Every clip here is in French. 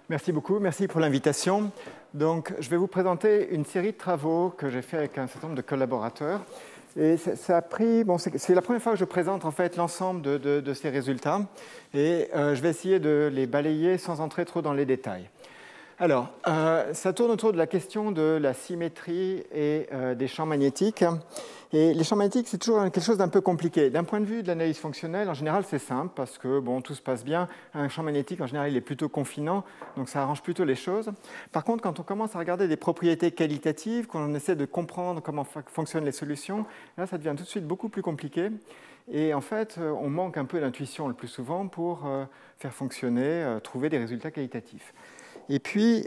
Merci beaucoup, merci pour l'invitation. Donc, je vais vous présenter une série de travaux que j'ai fait avec un certain nombre de collaborateurs. Et ça a pris, c'est la première fois que je présente en fait l'ensemble de ces résultats. Et je vais essayer de les balayer sans entrer trop dans les détails. Alors, ça tourne autour de la question de la symétrie et des champs magnétiques. Et les champs magnétiques, c'est toujours quelque chose d'un peu compliqué. D'un point de vue de l'analyse fonctionnelle, en général, c'est simple parce que bon, tout se passe bien. Un champ magnétique, en général, il est plutôt confinant, donc ça arrange plutôt les choses. Par contre, quand on commence à regarder des propriétés qualitatives, quand on essaie de comprendre comment fonctionnent les solutions, là, ça devient tout de suite beaucoup plus compliqué. Et en fait, on manque un peu d'intuition le plus souvent pour faire fonctionner, trouver des résultats qualitatifs. Et puis,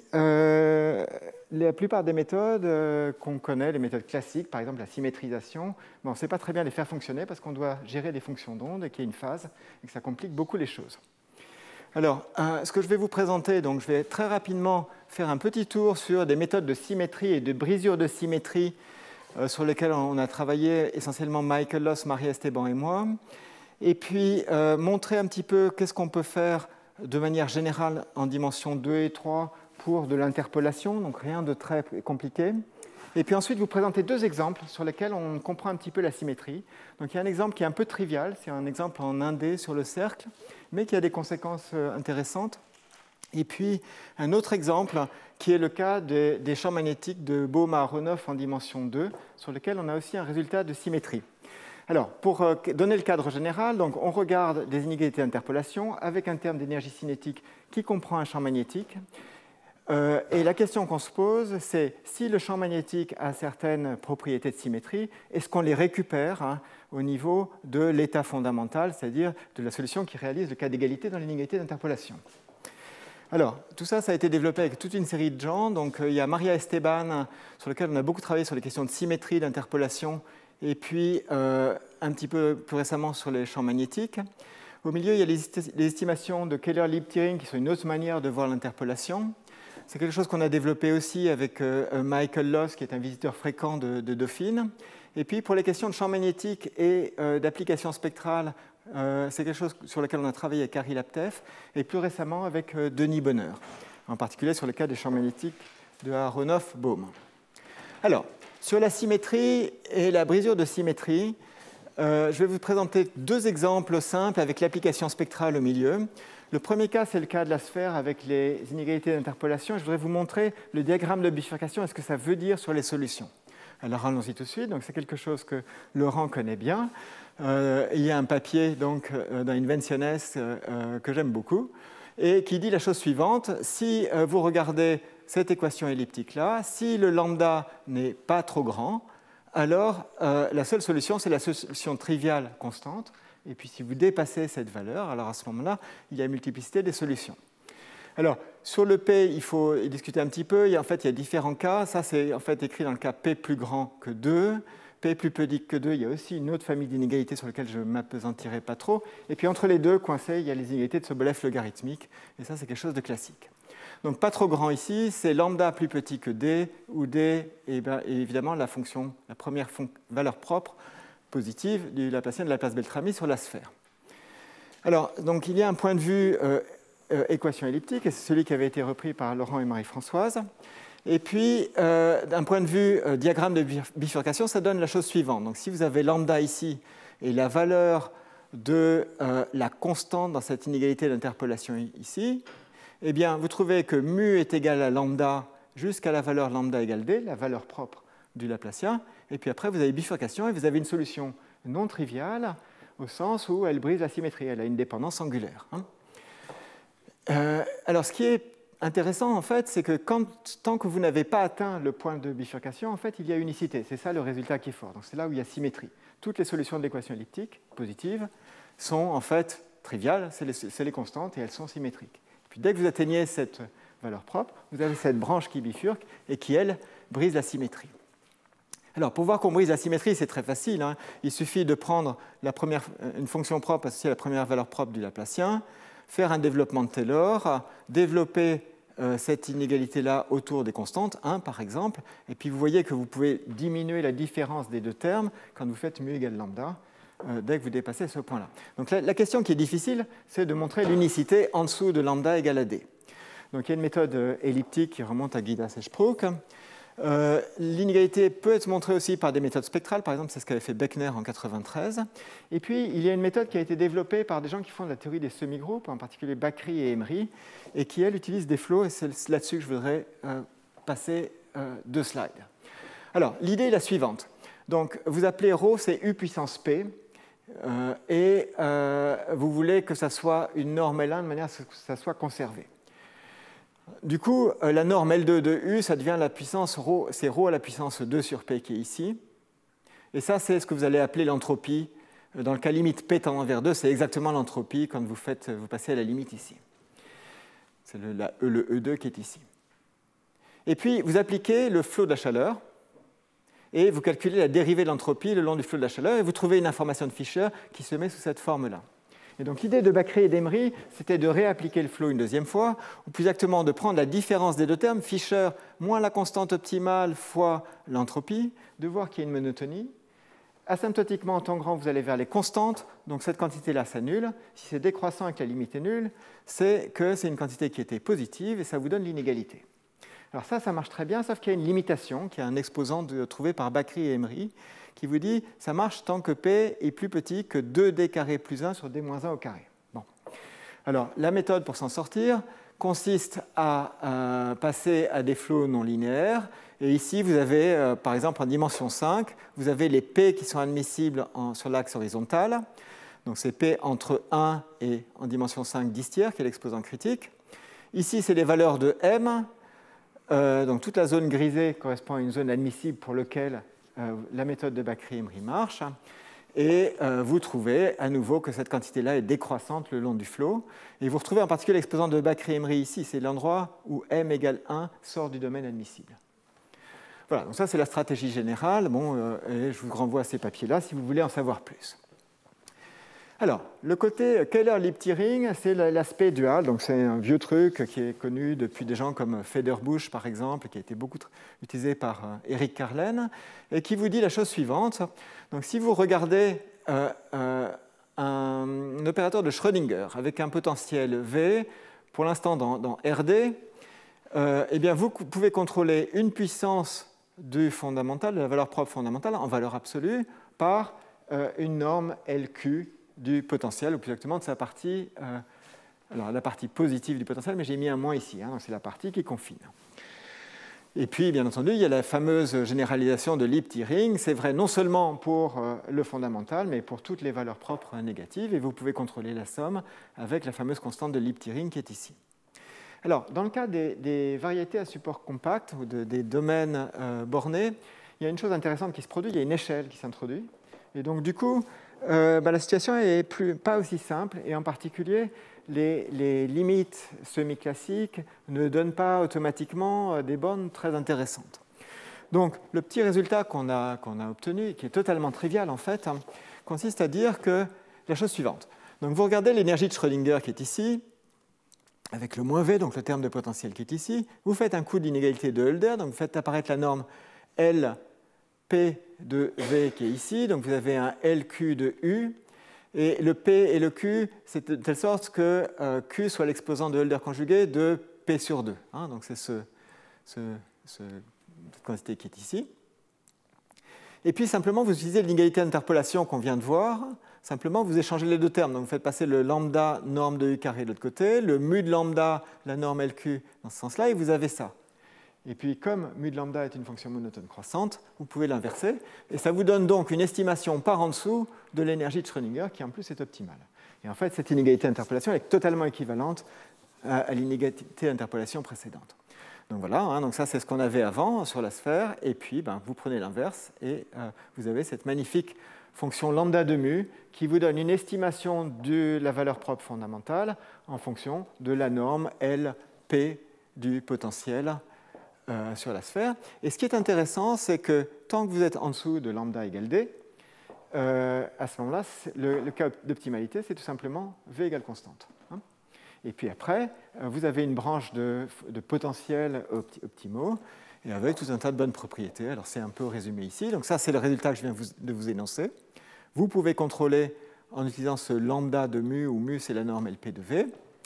la plupart des méthodes qu'on connaît, les méthodes classiques, par exemple la symétrisation, on ne sait pas très bien les faire fonctionner parce qu'on doit gérer des fonctions d'onde et qu'il y a une phase et que ça complique beaucoup les choses. Alors, ce que je vais vous présenter, donc, je vais très rapidement faire un petit tour sur des méthodes de symétrie et de brisure de symétrie sur lesquelles on a travaillé essentiellement Michael Loss, Maria Esteban et moi. Et puis, montrer un petit peu qu'est-ce qu'on peut faire de manière générale en dimension 2 et 3 pour de l'interpolation, donc rien de très compliqué. Et puis ensuite, vous présenter deux exemples sur lesquels on comprend un petit peu la symétrie. Donc il y a un exemple qui est un peu trivial, c'est un exemple en 1D sur le cercle, mais qui a des conséquences intéressantes. Et puis un autre exemple qui est le cas des champs magnétiques de Bohm-Aharonov en dimension 2, sur lequel on a aussi un résultat de symétrie. Alors, pour donner le cadre général, donc on regarde des inégalités d'interpolation avec un terme d'énergie cinétique qui comprend un champ magnétique. Et la question qu'on se pose, c'est si le champ magnétique a certaines propriétés de symétrie, est-ce qu'on les récupère au niveau de l'état fondamental, c'est-à-dire de la solution qui réalise le cas d'égalité dans l'inégalité d'interpolation? Alors, tout ça, ça a été développé avec toute une série de gens. Donc, il y a Maria Esteban, sur lequel on a beaucoup travaillé sur les questions de symétrie, d'interpolation, et puis un petit peu plus récemment sur les champs magnétiques. Au milieu, il y a les estimations de Keller-Liptiring, qui sont une autre manière de voir l'interpolation. C'est quelque chose qu'on a développé aussi avec Michael Loss, qui est un visiteur fréquent de Dauphine. Et puis, pour les questions de champs magnétiques et d'applications spectrales, c'est quelque chose sur lequel on a travaillé avec Harry Laptev, et plus récemment avec Denis Bonheur, en particulier sur le cas des champs magnétiques de Aharonov-Bohm. Alors, sur la symétrie et la brisure de symétrie, je vais vous présenter deux exemples simples avec l'application spectrale au milieu. Le premier cas, c'est le cas de la sphère avec les inégalités d'interpolation. Je voudrais vous montrer le diagramme de bifurcation et ce que ça veut dire sur les solutions. Alors allons-y tout de suite. Donc, c'est quelque chose que Laurent connaît bien. Il y a un papier donc, dans Inventiones que j'aime beaucoup et qui dit la chose suivante. Si vous regardez cette équation elliptique-là, si le lambda n'est pas trop grand, alors la seule solution, c'est la solution triviale constante. Et puis si vous dépassez cette valeur, alors à ce moment-là, il y a une multiplicité des solutions. Alors, sur le P, il faut discuter un petit peu. En fait, il y a différents cas. Ça, c'est en fait écrit dans le cas P plus grand que 2. P plus petit que 2, il y a aussi une autre famille d'inégalités sur lesquelles je ne m'appesantirai pas trop. Et puis entre les deux, coincés, il y a les inégalités de Sobolev logarithmiques. Et ça, c'est quelque chose de classique. Donc pas trop grand ici, c'est lambda plus petit que D, où D est évidemment la première valeur propre positive du Laplacien de Laplace-Beltrami sur la sphère. Alors, donc il y a un point de vue équation elliptique, et c'est celui qui avait été repris par Laurent et Marie-Françoise. Et puis, d'un point de vue diagramme de bifurcation, ça donne la chose suivante. Donc si vous avez lambda ici, et la valeur de la constante dans cette inégalité d'interpolation ici, eh bien, vous trouvez que mu est égal à lambda jusqu'à la valeur lambda égale d, la valeur propre du Laplacien. Et puis après, vous avez bifurcation et vous avez une solution non triviale au sens où elle brise la symétrie. Elle a une dépendance angulaire. Alors, ce qui est intéressant, en fait, c'est que tant que vous n'avez pas atteint le point de bifurcation, en fait, il y a unicité. C'est ça le résultat qui est fort. Donc, c'est là où il y a symétrie. Toutes les solutions de l'équation elliptique positives sont en fait triviales. C'est les constantes et elles sont symétriques. Puis dès que vous atteignez cette valeur propre, vous avez cette branche qui bifurque et qui, elle, brise la symétrie. Alors, pour voir qu'on brise la symétrie, c'est très facile. Il suffit de prendre une fonction propre associée à la première valeur propre du Laplacien, faire un développement de Taylor, développer cette inégalité-là autour des constantes, 1 par exemple, et puis vous voyez que vous pouvez diminuer la différence des deux termes quand vous faites mu égale lambda. Dès que vous dépassez ce point-là. Donc la question qui est difficile, c'est de montrer l'unicité en dessous de lambda égale à d. Donc il y a une méthode elliptique qui remonte à Guidas et Sprook. L'inégalité peut être montrée aussi par des méthodes spectrales, par exemple, c'est ce qu'avait fait Beckner en 1993. Et puis, il y a une méthode qui a été développée par des gens qui font de la théorie des semi-groupes, en particulier Bakri et Emery, et qui, elle, utilise des flows, et c'est là-dessus que je voudrais passer 2 slides. Alors, l'idée est la suivante. Donc, vous appelez ρ, c'est U puissance P, et vous voulez que ça soit une norme L1 de manière à ce que ça soit conservé. Du coup, la norme L2 de U, ça devient la puissance ρ, c'est ρ à la puissance 2 sur P qui est ici. Et ça, c'est ce que vous allez appeler l'entropie. Dans le cas limite P tendant vers 2, c'est exactement l'entropie quand vous passez à la limite ici. C'est le E2 qui est ici. Et puis, vous appliquez le flot de la chaleur et vous calculez la dérivée de l'entropie le long du flot de la chaleur et vous trouvez une information de Fischer qui se met sous cette forme-là. Et donc l'idée de Bakri et d'Emery, c'était de réappliquer le flot une deuxième fois, ou plus exactement de prendre la différence des deux termes, Fischer moins la constante optimale fois l'entropie, de voir qu'il y a une monotonie. Asymptotiquement, en temps grand, vous allez vers les constantes, donc cette quantité-là s'annule. Si c'est décroissant et que la limite est nulle, c'est que c'est une quantité qui était positive et ça vous donne l'inégalité. Alors ça marche très bien, sauf qu'il y a une limitation, qui est un exposant trouvé par Bakri et Emery, qui vous dit ça marche tant que P est plus petit que 2D carré plus 1 sur D moins 1 au carré. Bon. Alors, la méthode pour s'en sortir consiste à passer à des flots non linéaires. Et ici, vous avez, par exemple, en dimension 5, vous avez les P qui sont admissibles sur l'axe horizontal. Donc, c'est P entre 1 et, en dimension 5, 10 tiers, qui est l'exposant critique. Ici, c'est les valeurs de M. Donc, toute la zone grisée correspond à une zone admissible pour laquelle la méthode de Bakri et Emery marche, et vous trouvez à nouveau que cette quantité-là est décroissante le long du flot. Et vous retrouvez en particulier l'exposant de Bakri et Emery ici, c'est l'endroit où m égale 1 sort du domaine admissible. Voilà, donc ça c'est la stratégie générale, et je vous renvoie à ces papiers-là si vous voulez en savoir plus. Alors, le côté Kähler-Lipti-Ring, c'est l'aspect dual. Donc, c'est un vieux truc qui est connu depuis des gens comme Federbush, par exemple, qui a été beaucoup utilisé par Eric Carlen, et qui vous dit la chose suivante. Donc, si vous regardez un opérateur de Schrödinger avec un potentiel V, pour l'instant dans RD, eh bien, vous pouvez contrôler une puissance du fondamental, de la valeur propre fondamentale, en valeur absolue, par une norme LQ du potentiel, ou plus exactement de sa partie, alors la partie positive du potentiel, mais j'ai mis un moins ici, donc c'est la partie qui confine. Et puis, bien entendu, il y a la fameuse généralisation de Lipti-Ring. C'est vrai non seulement pour le fondamental, mais pour toutes les valeurs propres négatives, et vous pouvez contrôler la somme avec la fameuse constante de Lipti-Ring qui est ici. Alors, dans le cas des variétés à support compact, ou des domaines bornés, il y a une chose intéressante qui se produit, il y a une échelle qui s'introduit, et donc du coup, la situation n'est pas aussi simple, et en particulier, les limites semi-classiques ne donnent pas automatiquement des bornes très intéressantes. Donc, le petit résultat qu'on a obtenu, qui est totalement trivial en fait, consiste à dire que la chose suivante. Donc, vous regardez l'énergie de Schrödinger qui est ici, avec le moins V, donc le terme de potentiel qui est ici. Vous faites un coup d'inégalité de Hölder, donc vous faites apparaître la norme L P de V qui est ici, donc vous avez un LQ de U, et le P et le Q, c'est de telle sorte que Q soit l'exposant de Hölder conjugué de P sur 2. Donc c'est cette quantité qui est ici. Et puis simplement, vous utilisez l'inégalité d'interpolation qu'on vient de voir, simplement vous échangez les deux termes, donc vous faites passer le lambda norme de U carré de l'autre côté, le mu de lambda, la norme LQ dans ce sens-là, et vous avez ça. Et puis, comme mu de lambda est une fonction monotone croissante, vous pouvez l'inverser. Et ça vous donne donc une estimation par en dessous de l'énergie de Schrödinger, qui en plus est optimale. Et en fait, cette inégalité d'interpolation est totalement équivalente à l'inégalité d'interpolation précédente. Donc voilà, donc ça c'est ce qu'on avait avant sur la sphère. Et puis, vous prenez l'inverse et vous avez cette magnifique fonction lambda de mu qui vous donne une estimation de la valeur propre fondamentale en fonction de la norme LP du potentiel sur la sphère. Et ce qui est intéressant, c'est que tant que vous êtes en dessous de lambda égale D, à ce moment-là, le cas d'optimalité, c'est tout simplement V égale constante. Et puis après, vous avez une branche de potentiels optimaux, et avec tout un tas de bonnes propriétés. Alors c'est un peu résumé ici. Donc ça, c'est le résultat que je viens de vous énoncer. Vous pouvez contrôler en utilisant ce lambda de mu, où mu, c'est la norme LP de V.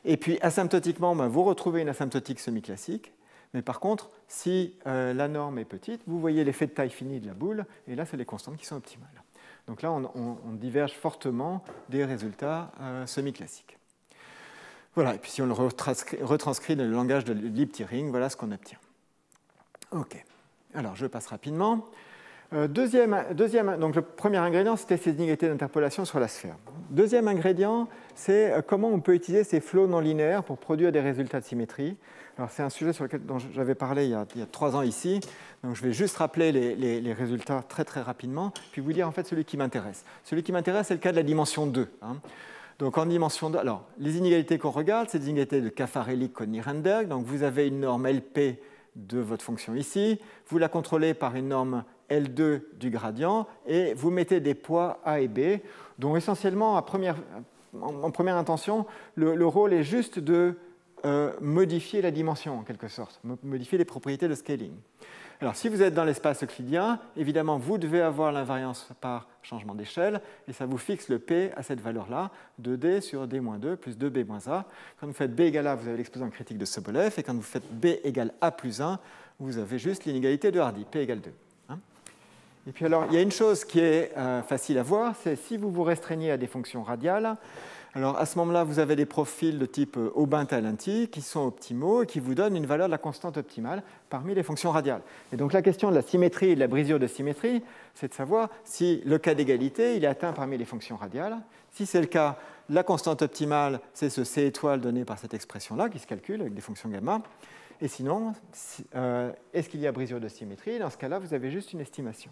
Et puis asymptotiquement, vous retrouvez une asymptotique semi-classique. Mais par contre, si la norme est petite, vous voyez l'effet de taille finie de la boule, et là, c'est les constantes qui sont optimales. Donc là, on diverge fortement des résultats semi-classiques. Voilà, et puis si on le retranscrit dans le langage de Lipti-Ring, voilà ce qu'on obtient. OK. Alors, je passe rapidement. Deuxième, donc le premier ingrédient, c'était ces inégalités d'interpolation sur la sphère. Deuxième ingrédient, c'est comment on peut utiliser ces flots non linéaires pour produire des résultats de symétrie. Alors, c'est un sujet dont j'avais parlé il y a 3 ans ici. Donc, je vais juste rappeler les résultats très, très rapidement, puis vous dire en fait celui qui m'intéresse. Celui qui m'intéresse, c'est le cas de la dimension 2. Donc, en dimension 2, alors, les inégalités qu'on regarde, c'est des inégalités de Caffarelli-Nirenberg. Donc, vous avez une norme LP de votre fonction ici. Vous la contrôlez par une norme L2 du gradient, et vous mettez des poids A et B, dont essentiellement, en première intention, le rôle est juste de modifier la dimension, en quelque sorte, modifier les propriétés de scaling. Alors, si vous êtes dans l'espace euclidien, évidemment, vous devez avoir l'invariance par changement d'échelle, et ça vous fixe le P à cette valeur-là, 2D sur D-2 plus 2B-A. Quand vous faites B égale A, vous avez l'exposant critique de Sobolev, et quand vous faites B égale A plus 1, vous avez juste l'inégalité de Hardy, P égale 2. Et puis alors, il y a une chose qui est facile à voir, c'est si vous vous restreignez à des fonctions radiales, alors à ce moment-là, vous avez des profils de type Aubin-Talenti qui sont optimaux et qui vous donnent une valeur de la constante optimale parmi les fonctions radiales. Et donc la question de la symétrie et de la brisure de symétrie, c'est de savoir si le cas d'égalité il est atteint parmi les fonctions radiales. Si c'est le cas, la constante optimale, c'est ce C étoile donné par cette expression-là qui se calcule avec des fonctions gamma. Et sinon, est-ce qu'il y a brisure de symétrie? Dans ce cas-là, vous avez juste une estimation.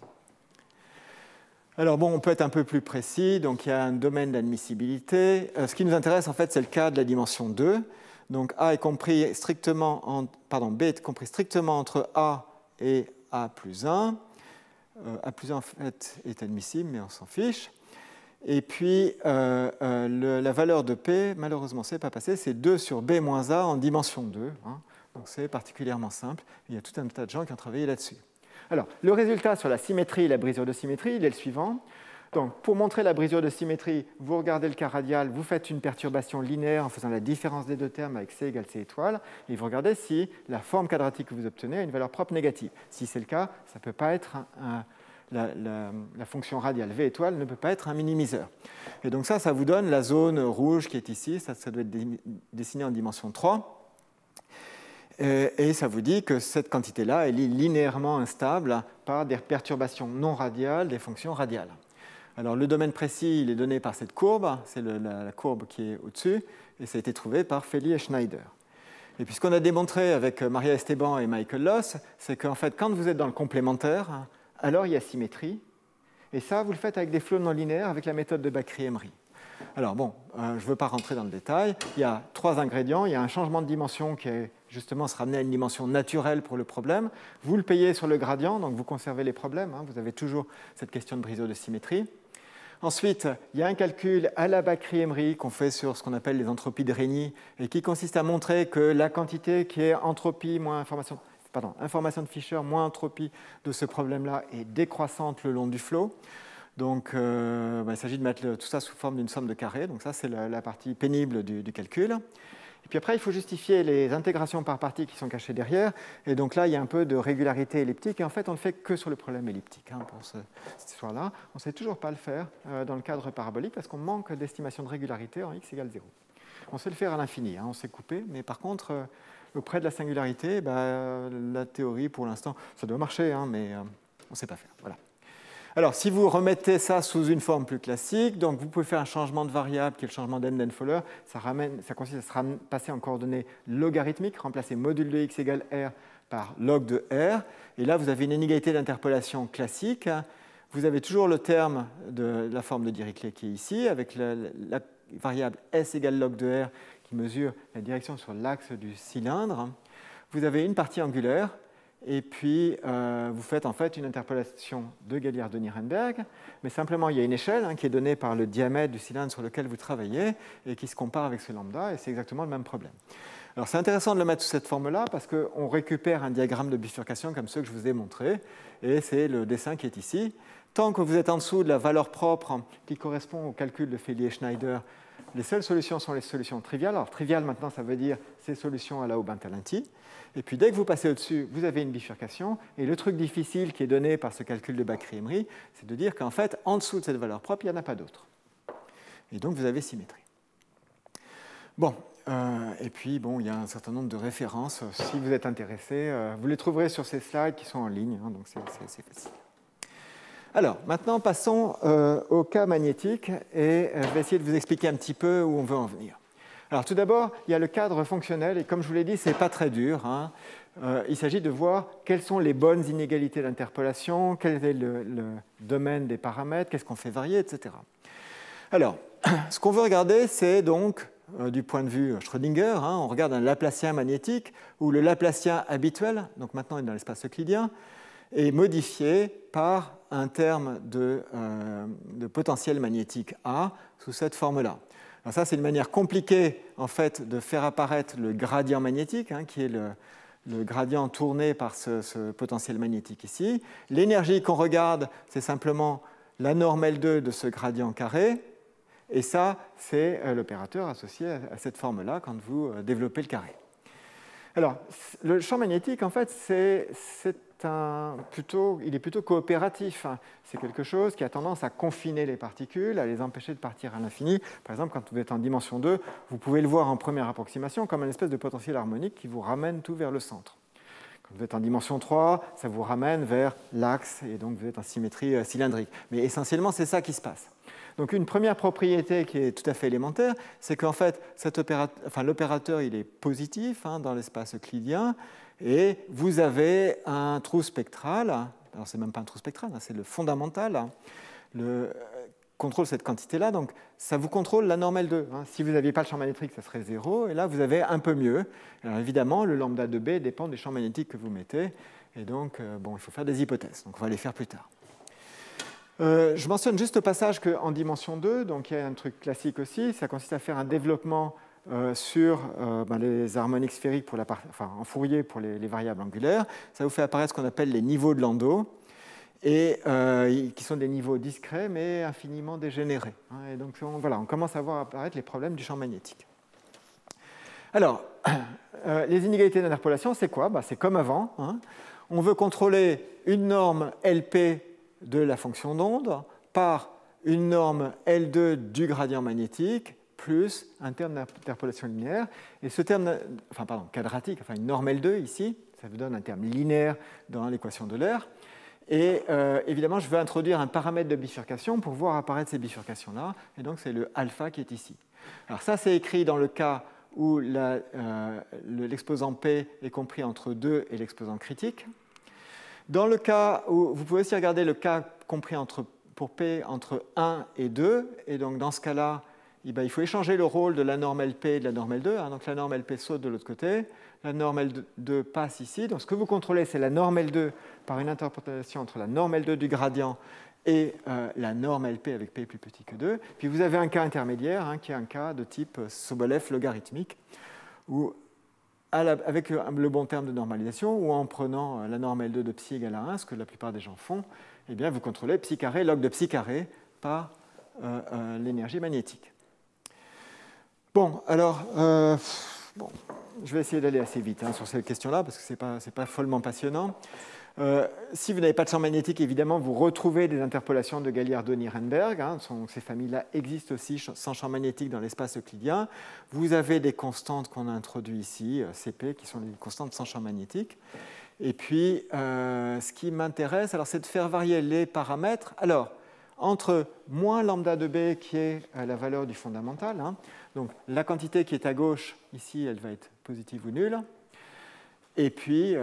Alors bon, on peut être un peu plus précis, donc il y a un domaine d'admissibilité. Ce qui nous intéresse en fait, c'est le cas de la dimension 2. Donc B est compris strictement entre A et A plus 1. A plus 1 en fait est admissible, mais on s'en fiche. Et puis la valeur de P, malheureusement, c'est pas passé, c'est 2 sur B moins A en dimension 2. Donc c'est particulièrement simple. Il y a tout un tas de gens qui ont travaillé là-dessus. Alors, le résultat sur la symétrie et la brisure de symétrie, il est le suivant. Donc, pour montrer la brisure de symétrie, vous regardez le cas radial, vous faites une perturbation linéaire en faisant la différence des deux termes avec C égale C étoile, et vous regardez si la forme quadratique que vous obtenez a une valeur propre négative. Si c'est le cas, ça peut pas être la fonction radiale V étoile ne peut pas être un minimiseur. Et donc ça vous donne la zone rouge qui est ici, ça doit être dessiné en dimension 3. Et ça vous dit que cette quantité-là, elle est linéairement instable par des perturbations non radiales des fonctions radiales. Alors le domaine précis, il est donné par cette courbe, c'est la courbe qui est au-dessus, et ça a été trouvé par Feli et Schneider. Et puis ce qu'on a démontré avec Maria Esteban et Michael Loss, c'est qu'en fait, quand vous êtes dans le complémentaire, alors il y a symétrie, et ça, vous le faites avec des flots non linéaires avec la méthode de Bakri-Emery. Alors bon, je ne veux pas rentrer dans le détail. Il y a 3 ingrédients. Il y a un changement de dimension qui est justement se ramener à une dimension naturelle pour le problème. Vous le payez sur le gradient, donc vous conservez les problèmes. Vous avez toujours cette question de brisure de symétrie. Ensuite, il y a un calcul à la Bakri-Emery qu'on fait sur ce qu'on appelle les entropies de Rényi et qui consiste à montrer que la quantité qui est entropie moins information de Fischer moins entropie de ce problème-là est décroissante le long du flot. Donc, il s'agit de mettre tout ça sous forme d'une somme de carrés. Donc ça, c'est la partie pénible du calcul. Et puis après, il faut justifier les intégrations par partie qui sont cachées derrière. Et donc là, il y a un peu de régularité elliptique. Et en fait, on ne le fait que sur le problème elliptique pour cette histoire-là. On ne sait toujours pas le faire dans le cadre parabolique parce qu'on manque d'estimation de régularité en x égale 0. On sait le faire à l'infini, on sait couper. Mais par contre, auprès de la singularité, la théorie, pour l'instant, ça doit marcher, mais on ne sait pas faire. Voilà. Alors, si vous remettez ça sous une forme plus classique, donc vous pouvez faire un changement de variable qui est le changement d'Enden-Fowler. Ça consiste à passer en coordonnées logarithmiques, remplacer module de x égale r par log de r. Et là, vous avez une inégalité d'interpolation classique. Vous avez toujours le terme de la forme de Dirichlet qui est ici, avec la variable s égale log de r qui mesure la direction sur l'axe du cylindre. Vous avez une partie angulaire. Et puis, vous faites en fait une interpolation de Galliard de Nirenberg, mais simplement, il y a une échelle qui est donnée par le diamètre du cylindre sur lequel vous travaillez et qui se compare avec ce lambda, et c'est exactement le même problème. Alors, c'est intéressant de le mettre sous cette forme-là parce qu'on récupère un diagramme de bifurcation comme ceux que je vous ai montrés, et c'est le dessin qui est ici. Tant que vous êtes en dessous de la valeur propre qui correspond au calcul de Feli et Schneider Les seules solutions sont les solutions triviales. Alors, trivial, maintenant, ça veut dire ces solutions à la Haupt-Bentalenti. Et puis, dès que vous passez au-dessus, vous avez une bifurcation. Et le truc difficile qui est donné par ce calcul de Bakry-Emery, c'est de dire qu'en fait, en dessous de cette valeur propre, il n'y en a pas d'autre. Et donc, vous avez symétrie. Bon, et puis, bon, il y a un certain nombre de références. Si vous êtes intéressé, vous les trouverez sur ces slides qui sont en ligne, hein, donc c'est facile. Alors, maintenant, passons au cas magnétique, et je vais essayer de vous expliquer un petit peu où on veut en venir. Alors, tout d'abord, il y a le cadre fonctionnel, et comme je vous l'ai dit, ce n'est pas très dur, hein. Il s'agit de voir quelles sont les bonnes inégalités d'interpolation, quel est le domaine des paramètres, qu'est-ce qu'on fait varier, etc. Alors, ce qu'on veut regarder, c'est donc, du point de vue Schrödinger, hein, on regarde un Laplacien magnétique, où le Laplacien habituel, donc maintenant il est dans l'espace euclidien, est modifié par un terme de potentiel magnétique A sous cette forme-là. Alors ça, c'est une manière compliquée en fait, de faire apparaître le gradient magnétique, hein, qui est le gradient tourné par ce potentiel magnétique ici. L'énergie qu'on regarde, c'est simplement la norme L2 de ce gradient carré. Et ça, c'est l'opérateur associé à cette forme-là quand vous développez le carré. Alors, le champ magnétique, en fait, il est plutôt coopératif. C'est quelque chose qui a tendance à confiner les particules, à les empêcher de partir à l'infini. Par exemple, quand vous êtes en dimension 2, vous pouvez le voir en première approximation comme une espèce de potentiel harmonique qui vous ramène tout vers le centre. Quand vous êtes en dimension 3, ça vous ramène vers l'axe, et donc vous êtes en symétrie cylindrique. Mais essentiellement, c'est ça qui se passe. Donc une première propriété qui est tout à fait élémentaire, c'est qu'en fait, l'opérateur il est positif hein, dans l'espace euclidien, et vous avez un trou spectral, alors c'est même pas un trou spectral, hein, c'est le fondamental, contrôle cette quantité-là, donc ça vous contrôle la norme L2. Hein. Si vous n'aviez pas le champ magnétique, ça serait 0, et là vous avez un peu mieux. Alors évidemment, le lambda de B dépend des champs magnétiques que vous mettez, et donc bon, il faut faire des hypothèses, donc on va les faire plus tard. Je mentionne juste au passage qu'en dimension 2, donc il y a un truc classique aussi, ça consiste à faire un développement sur les harmoniques sphériques en Fourier pour les variables angulaires. Ça vous fait apparaître ce qu'on appelle les niveaux de Landau, et qui sont des niveaux discrets mais infiniment dégénérés. Hein, et donc on commence à voir apparaître les problèmes du champ magnétique. Alors, les inégalités d'interpolation, c'est quoi? C'est comme avant. Hein. On veut contrôler une norme LP de la fonction d'onde par une norme L2 du gradient magnétique plus un terme d'interpolation linéaire. Et ce terme, quadratique, une norme L2 ici, ça vous donne un terme linéaire dans l'équation de l'air. Et évidemment, je veux introduire un paramètre de bifurcation pour voir apparaître ces bifurcations-là. Et donc, c'est le alpha qui est ici. Alors ça, c'est écrit dans le cas où l'exposant P est compris entre 2 et l'exposant critique. Dans le cas où vous pouvez aussi regarder le cas compris pour P entre 1 et 2, et donc dans ce cas-là, il faut échanger le rôle de la norme LP et de la norme L2. Hein, donc la norme LP saute de l'autre côté, la norme L2 passe ici. Donc ce que vous contrôlez, c'est la norme L2 par une interpolation entre la norme L2 du gradient et la norme LP avec P plus petit que 2. Puis vous avez un cas intermédiaire, hein, qui est un cas de type Sobolev logarithmique, où avec le bon terme de normalisation, ou en prenant la norme L2 de psi égale à 1, ce que la plupart des gens font, eh bien, vous contrôlez psi carré log de psi carré par l'énergie magnétique. Bon, alors, je vais essayer d'aller assez vite sur cette question-là, parce que ce n'est pas follement passionnant. Si vous n'avez pas de champ magnétique, évidemment, vous retrouvez des interpolations de Gagliardoni-Renberg. Hein, ces familles-là existent aussi sans champ magnétique dans l'espace euclidien. Vous avez des constantes qu'on a introduites ici, Cp, qui sont des constantes sans champ magnétique. Et puis, ce qui m'intéresse, c'est de faire varier les paramètres. Alors, entre moins lambda de B, qui est la valeur du fondamental, hein, donc la quantité qui est à gauche, ici, elle va être positive ou nulle. Et puis,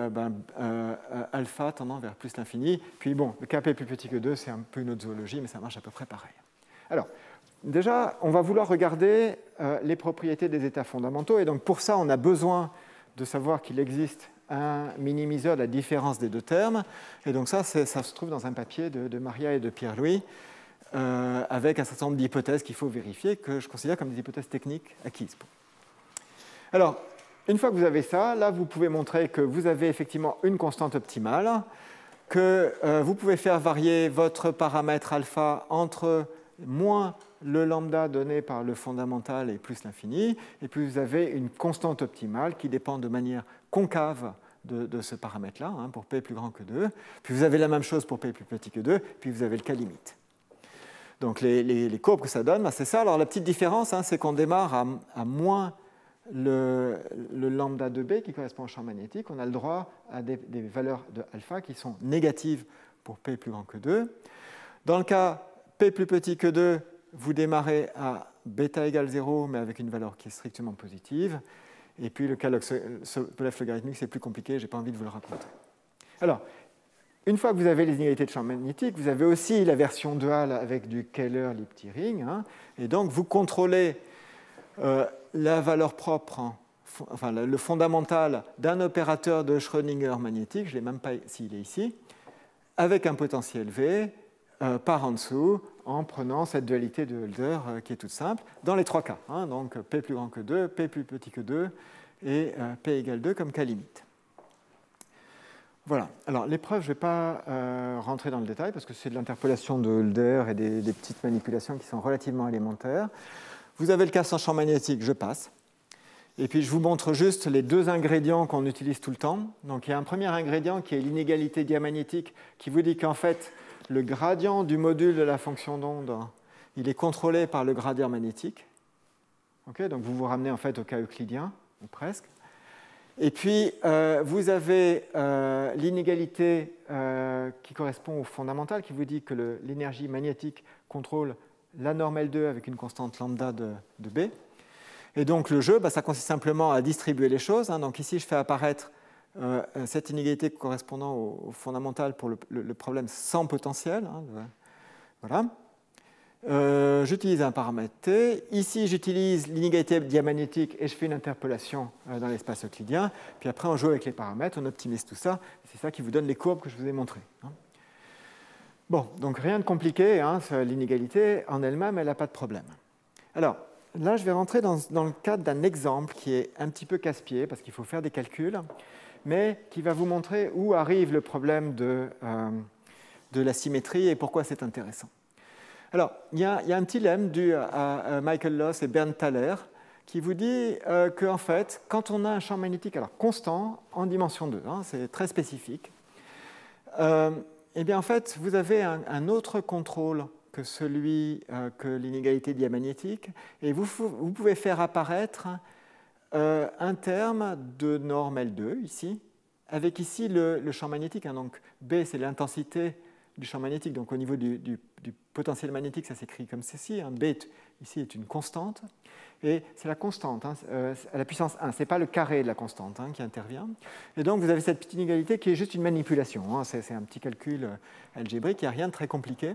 alpha tendant vers plus l'infini. Puis bon, le Kp est plus petit que 2, c'est un peu une autre zoologie, mais ça marche à peu près pareil. Alors, déjà, on va vouloir regarder les propriétés des états fondamentaux. Et donc, pour ça, on a besoin de savoir qu'il existe un minimiseur de la différence des deux termes. Et donc ça se trouve dans un papier de Maria et de Pierre-Louis, avec un certain nombre d'hypothèses qu'il faut vérifier, que je considère comme des hypothèses techniques acquises. Alors, une fois que vous avez ça, là, vous pouvez montrer que vous avez effectivement une constante optimale, que vous pouvez faire varier votre paramètre alpha entre moins le lambda donné par le fondamental et plus l'infini, et puis vous avez une constante optimale qui dépend de manière concave de ce paramètre-là, hein, pour p plus grand que 2. Puis vous avez la même chose pour p plus petit que 2, puis vous avez le cas limite. Donc les courbes que ça donne, c'est ça. Alors la petite différence, hein, c'est qu'on démarre à moins le lambda de B qui correspond au champ magnétique. On a le droit à des valeurs de alpha qui sont négatives pour p plus grand que 2. Dans le cas p plus petit que 2, vous démarrez à bêta égale 0, mais avec une valeur qui est strictement positive. Et puis le cas Sobolev logarithmique, c'est plus compliqué, je n'ai pas envie de vous le raconter. Alors, une fois que vous avez les inégalités de champ magnétique, vous avez aussi la version duale avec du Kähler-Lipti ring. Hein, et donc, vous contrôlez la valeur propre, enfin le fondamental d'un opérateur de Schrödinger magnétique, je ne l'ai même pas s'il est ici, avec un potentiel V par en dessous, en prenant cette dualité de Hölder qui est toute simple, dans les trois cas. Hein, donc P plus grand que 2, P plus petit que 2 et P égale 2 comme cas limite. Voilà. Alors l'épreuve, je ne vais pas rentrer dans le détail parce que c'est de l'interpolation de Hölder et des petites manipulations qui sont relativement élémentaires. Vous avez le cas sans champ magnétique, je passe. Et puis je vous montre juste les deux ingrédients qu'on utilise tout le temps. Donc il y a un premier ingrédient qui est l'inégalité diamagnétique qui vous dit qu'en fait, le gradient du module de la fonction d'onde, il est contrôlé par le gradient magnétique. Okay, donc vous vous ramenez en fait au cas euclidien, ou presque. Et puis vous avez l'inégalité qui correspond au fondamental, qui vous dit que l'énergie magnétique contrôle la norme L2 avec une constante lambda de B. Et donc le jeu, ça consiste simplement à distribuer les choses. Hein. Donc ici, je fais apparaître cette inégalité correspondant au fondamental pour le problème sans potentiel. Hein, voilà. J'utilise un paramètre T. Ici, j'utilise l'inégalité diamagnétique et je fais une interpolation dans l'espace euclidien. Puis après, on joue avec les paramètres, on optimise tout ça. C'est ça qui vous donne les courbes que je vous ai montrées. Hein. Bon, donc rien de compliqué. Hein, l'inégalité en elle-même, elle n'a pas de problème. Alors, là, je vais rentrer dans le cadre d'un exemple qui est un petit peu casse-pied parce qu'il faut faire des calculs, mais qui va vous montrer où arrive le problème de la symétrie et pourquoi c'est intéressant. Alors, il y a un petit lemme dû à Michael Loss et Bernd Thaler qui vous dit qu'en fait, quand on a un champ magnétique constant en dimension 2, hein, c'est très spécifique, eh bien en fait, vous avez un autre contrôle que celui que l'inégalité diamagnétique, et vous pouvez faire apparaître un terme de norme L2 ici, avec ici le champ magnétique. Hein, donc B, c'est l'intensité du champ magnétique. Donc au niveau du potentiel magnétique, ça s'écrit comme ceci. Hein. B, ici, est une constante. Et c'est la constante, hein, à la puissance 1. Ce n'est pas le carré de la constante hein, qui intervient. Et donc vous avez cette petite inégalité qui est juste une manipulation. Hein. C'est un petit calcul algébrique, il n'y a rien de très compliqué.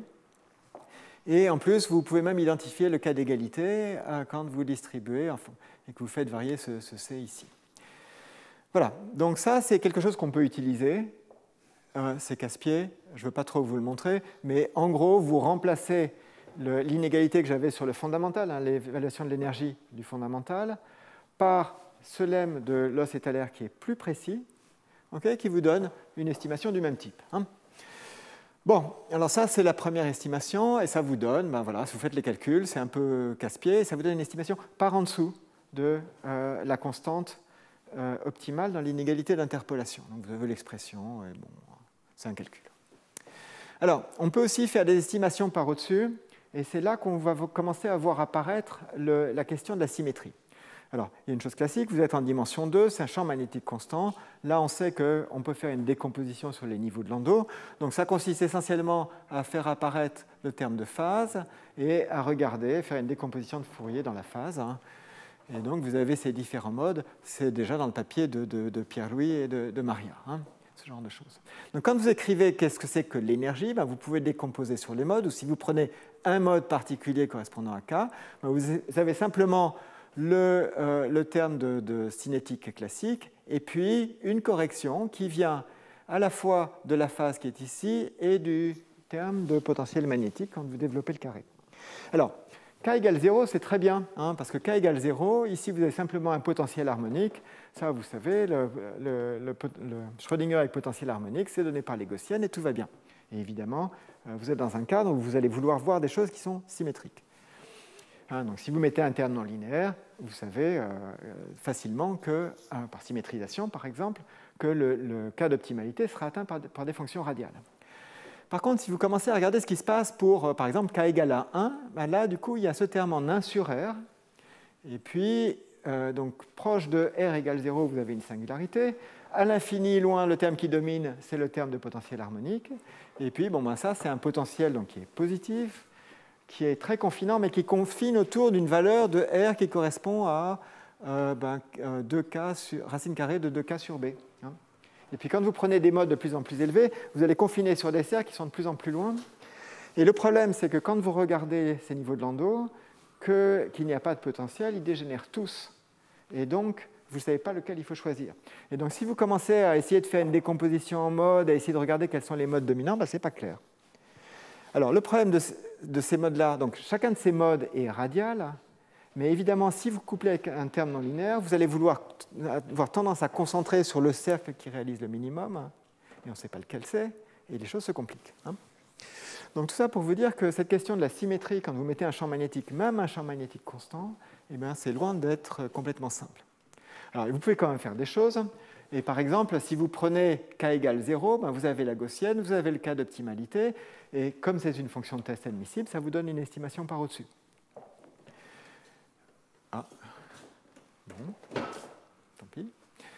Et en plus, vous pouvez même identifier le cas d'égalité quand vous distribuez et que vous faites varier ce C ici. Voilà, donc ça, c'est quelque chose qu'on peut utiliser. C'est casse-pied, je ne veux pas trop vous le montrer, mais en gros, vous remplacez l'inégalité que j'avais sur le fondamental, hein, l'évaluation de l'énergie du fondamental, par ce lemme de Loss et Thaler qui est plus précis, okay, qui vous donne une estimation du même type. Hein. Bon, alors ça, c'est la première estimation, et ça vous donne, voilà, si vous faites les calculs, c'est un peu casse-pied, ça vous donne une estimation par en dessous de la constante optimale dans l'inégalité d'interpolation. Donc vous avez l'expression, et bon, c'est un calcul. Alors, on peut aussi faire des estimations par au-dessus, et c'est là qu'on va commencer à voir apparaître la question de la symétrie. Alors, il y a une chose classique, vous êtes en dimension 2, c'est un champ magnétique constant. Là, on sait qu'on peut faire une décomposition sur les niveaux de Landau. Donc, ça consiste essentiellement à faire apparaître le terme de phase et à regarder, faire une décomposition de Fourier dans la phase. Hein. Et donc, vous avez ces différents modes. C'est déjà dans le papier de Pierre-Louis et de Maria, hein, ce genre de choses. Donc, quand vous écrivez qu'est-ce que c'est que l'énergie, vous pouvez décomposer sur les modes. Ou si vous prenez un mode particulier correspondant à K, vous avez simplement le terme de cinétique classique, et puis une correction qui vient à la fois de la phase qui est ici et du terme de potentiel magnétique quand vous développez le carré. Alors, K égale 0, c'est très bien, hein, parce que K égale 0, ici vous avez simplement un potentiel harmonique. Ça, vous savez, le Schrödinger avec potentiel harmonique, c'est donné par les gaussiennes et tout va bien. Et évidemment, vous êtes dans un cadre où vous allez vouloir voir des choses qui sont symétriques. Donc si vous mettez un terme non linéaire, vous savez facilement que, par symétrisation par exemple, que le cas d'optimalité sera atteint par des fonctions radiales. Par contre, si vous commencez à regarder ce qui se passe pour, par exemple, k égale à 1, ben là, du coup, il y a ce terme en 1 sur r. Et puis, donc, proche de r égale 0, vous avez une singularité. À l'infini, loin, le terme qui domine, c'est le terme de potentiel harmonique. Et puis, bon, ben ça, c'est un potentiel donc, qui est positif, qui est très confinant, mais qui confine autour d'une valeur de r qui correspond à 2k racine carrée de 2k sur b. Et puis quand vous prenez des modes de plus en plus élevés, vous allez confiner sur des cercles qui sont de plus en plus loin. Et le problème, c'est que quand vous regardez ces niveaux de Landau, qu'il n'y a pas de potentiel, ils dégénèrent tous. Et donc, vous ne savez pas lequel il faut choisir. Et donc, si vous commencez à essayer de faire une décomposition en modes, à essayer de regarder quels sont les modes dominants, ce n'est pas clair. Alors, le problème de ces modes-là, donc chacun de ces modes est radial, mais évidemment, si vous couplez avec un terme non linéaire, vous allez avoir tendance à concentrer sur le cercle qui réalise le minimum, et on ne sait pas lequel c'est, et les choses se compliquent. Donc tout ça pour vous dire que cette question de la symétrie, quand vous mettez un champ magnétique, même un champ magnétique constant, eh bien, c'est loin d'être complètement simple. Alors, vous pouvez quand même faire des choses. Et par exemple, si vous prenez k égale 0, vous avez la gaussienne, vous avez le cas d'optimalité, et comme c'est une fonction de test admissible, ça vous donne une estimation par au-dessus. Bon, tant pis.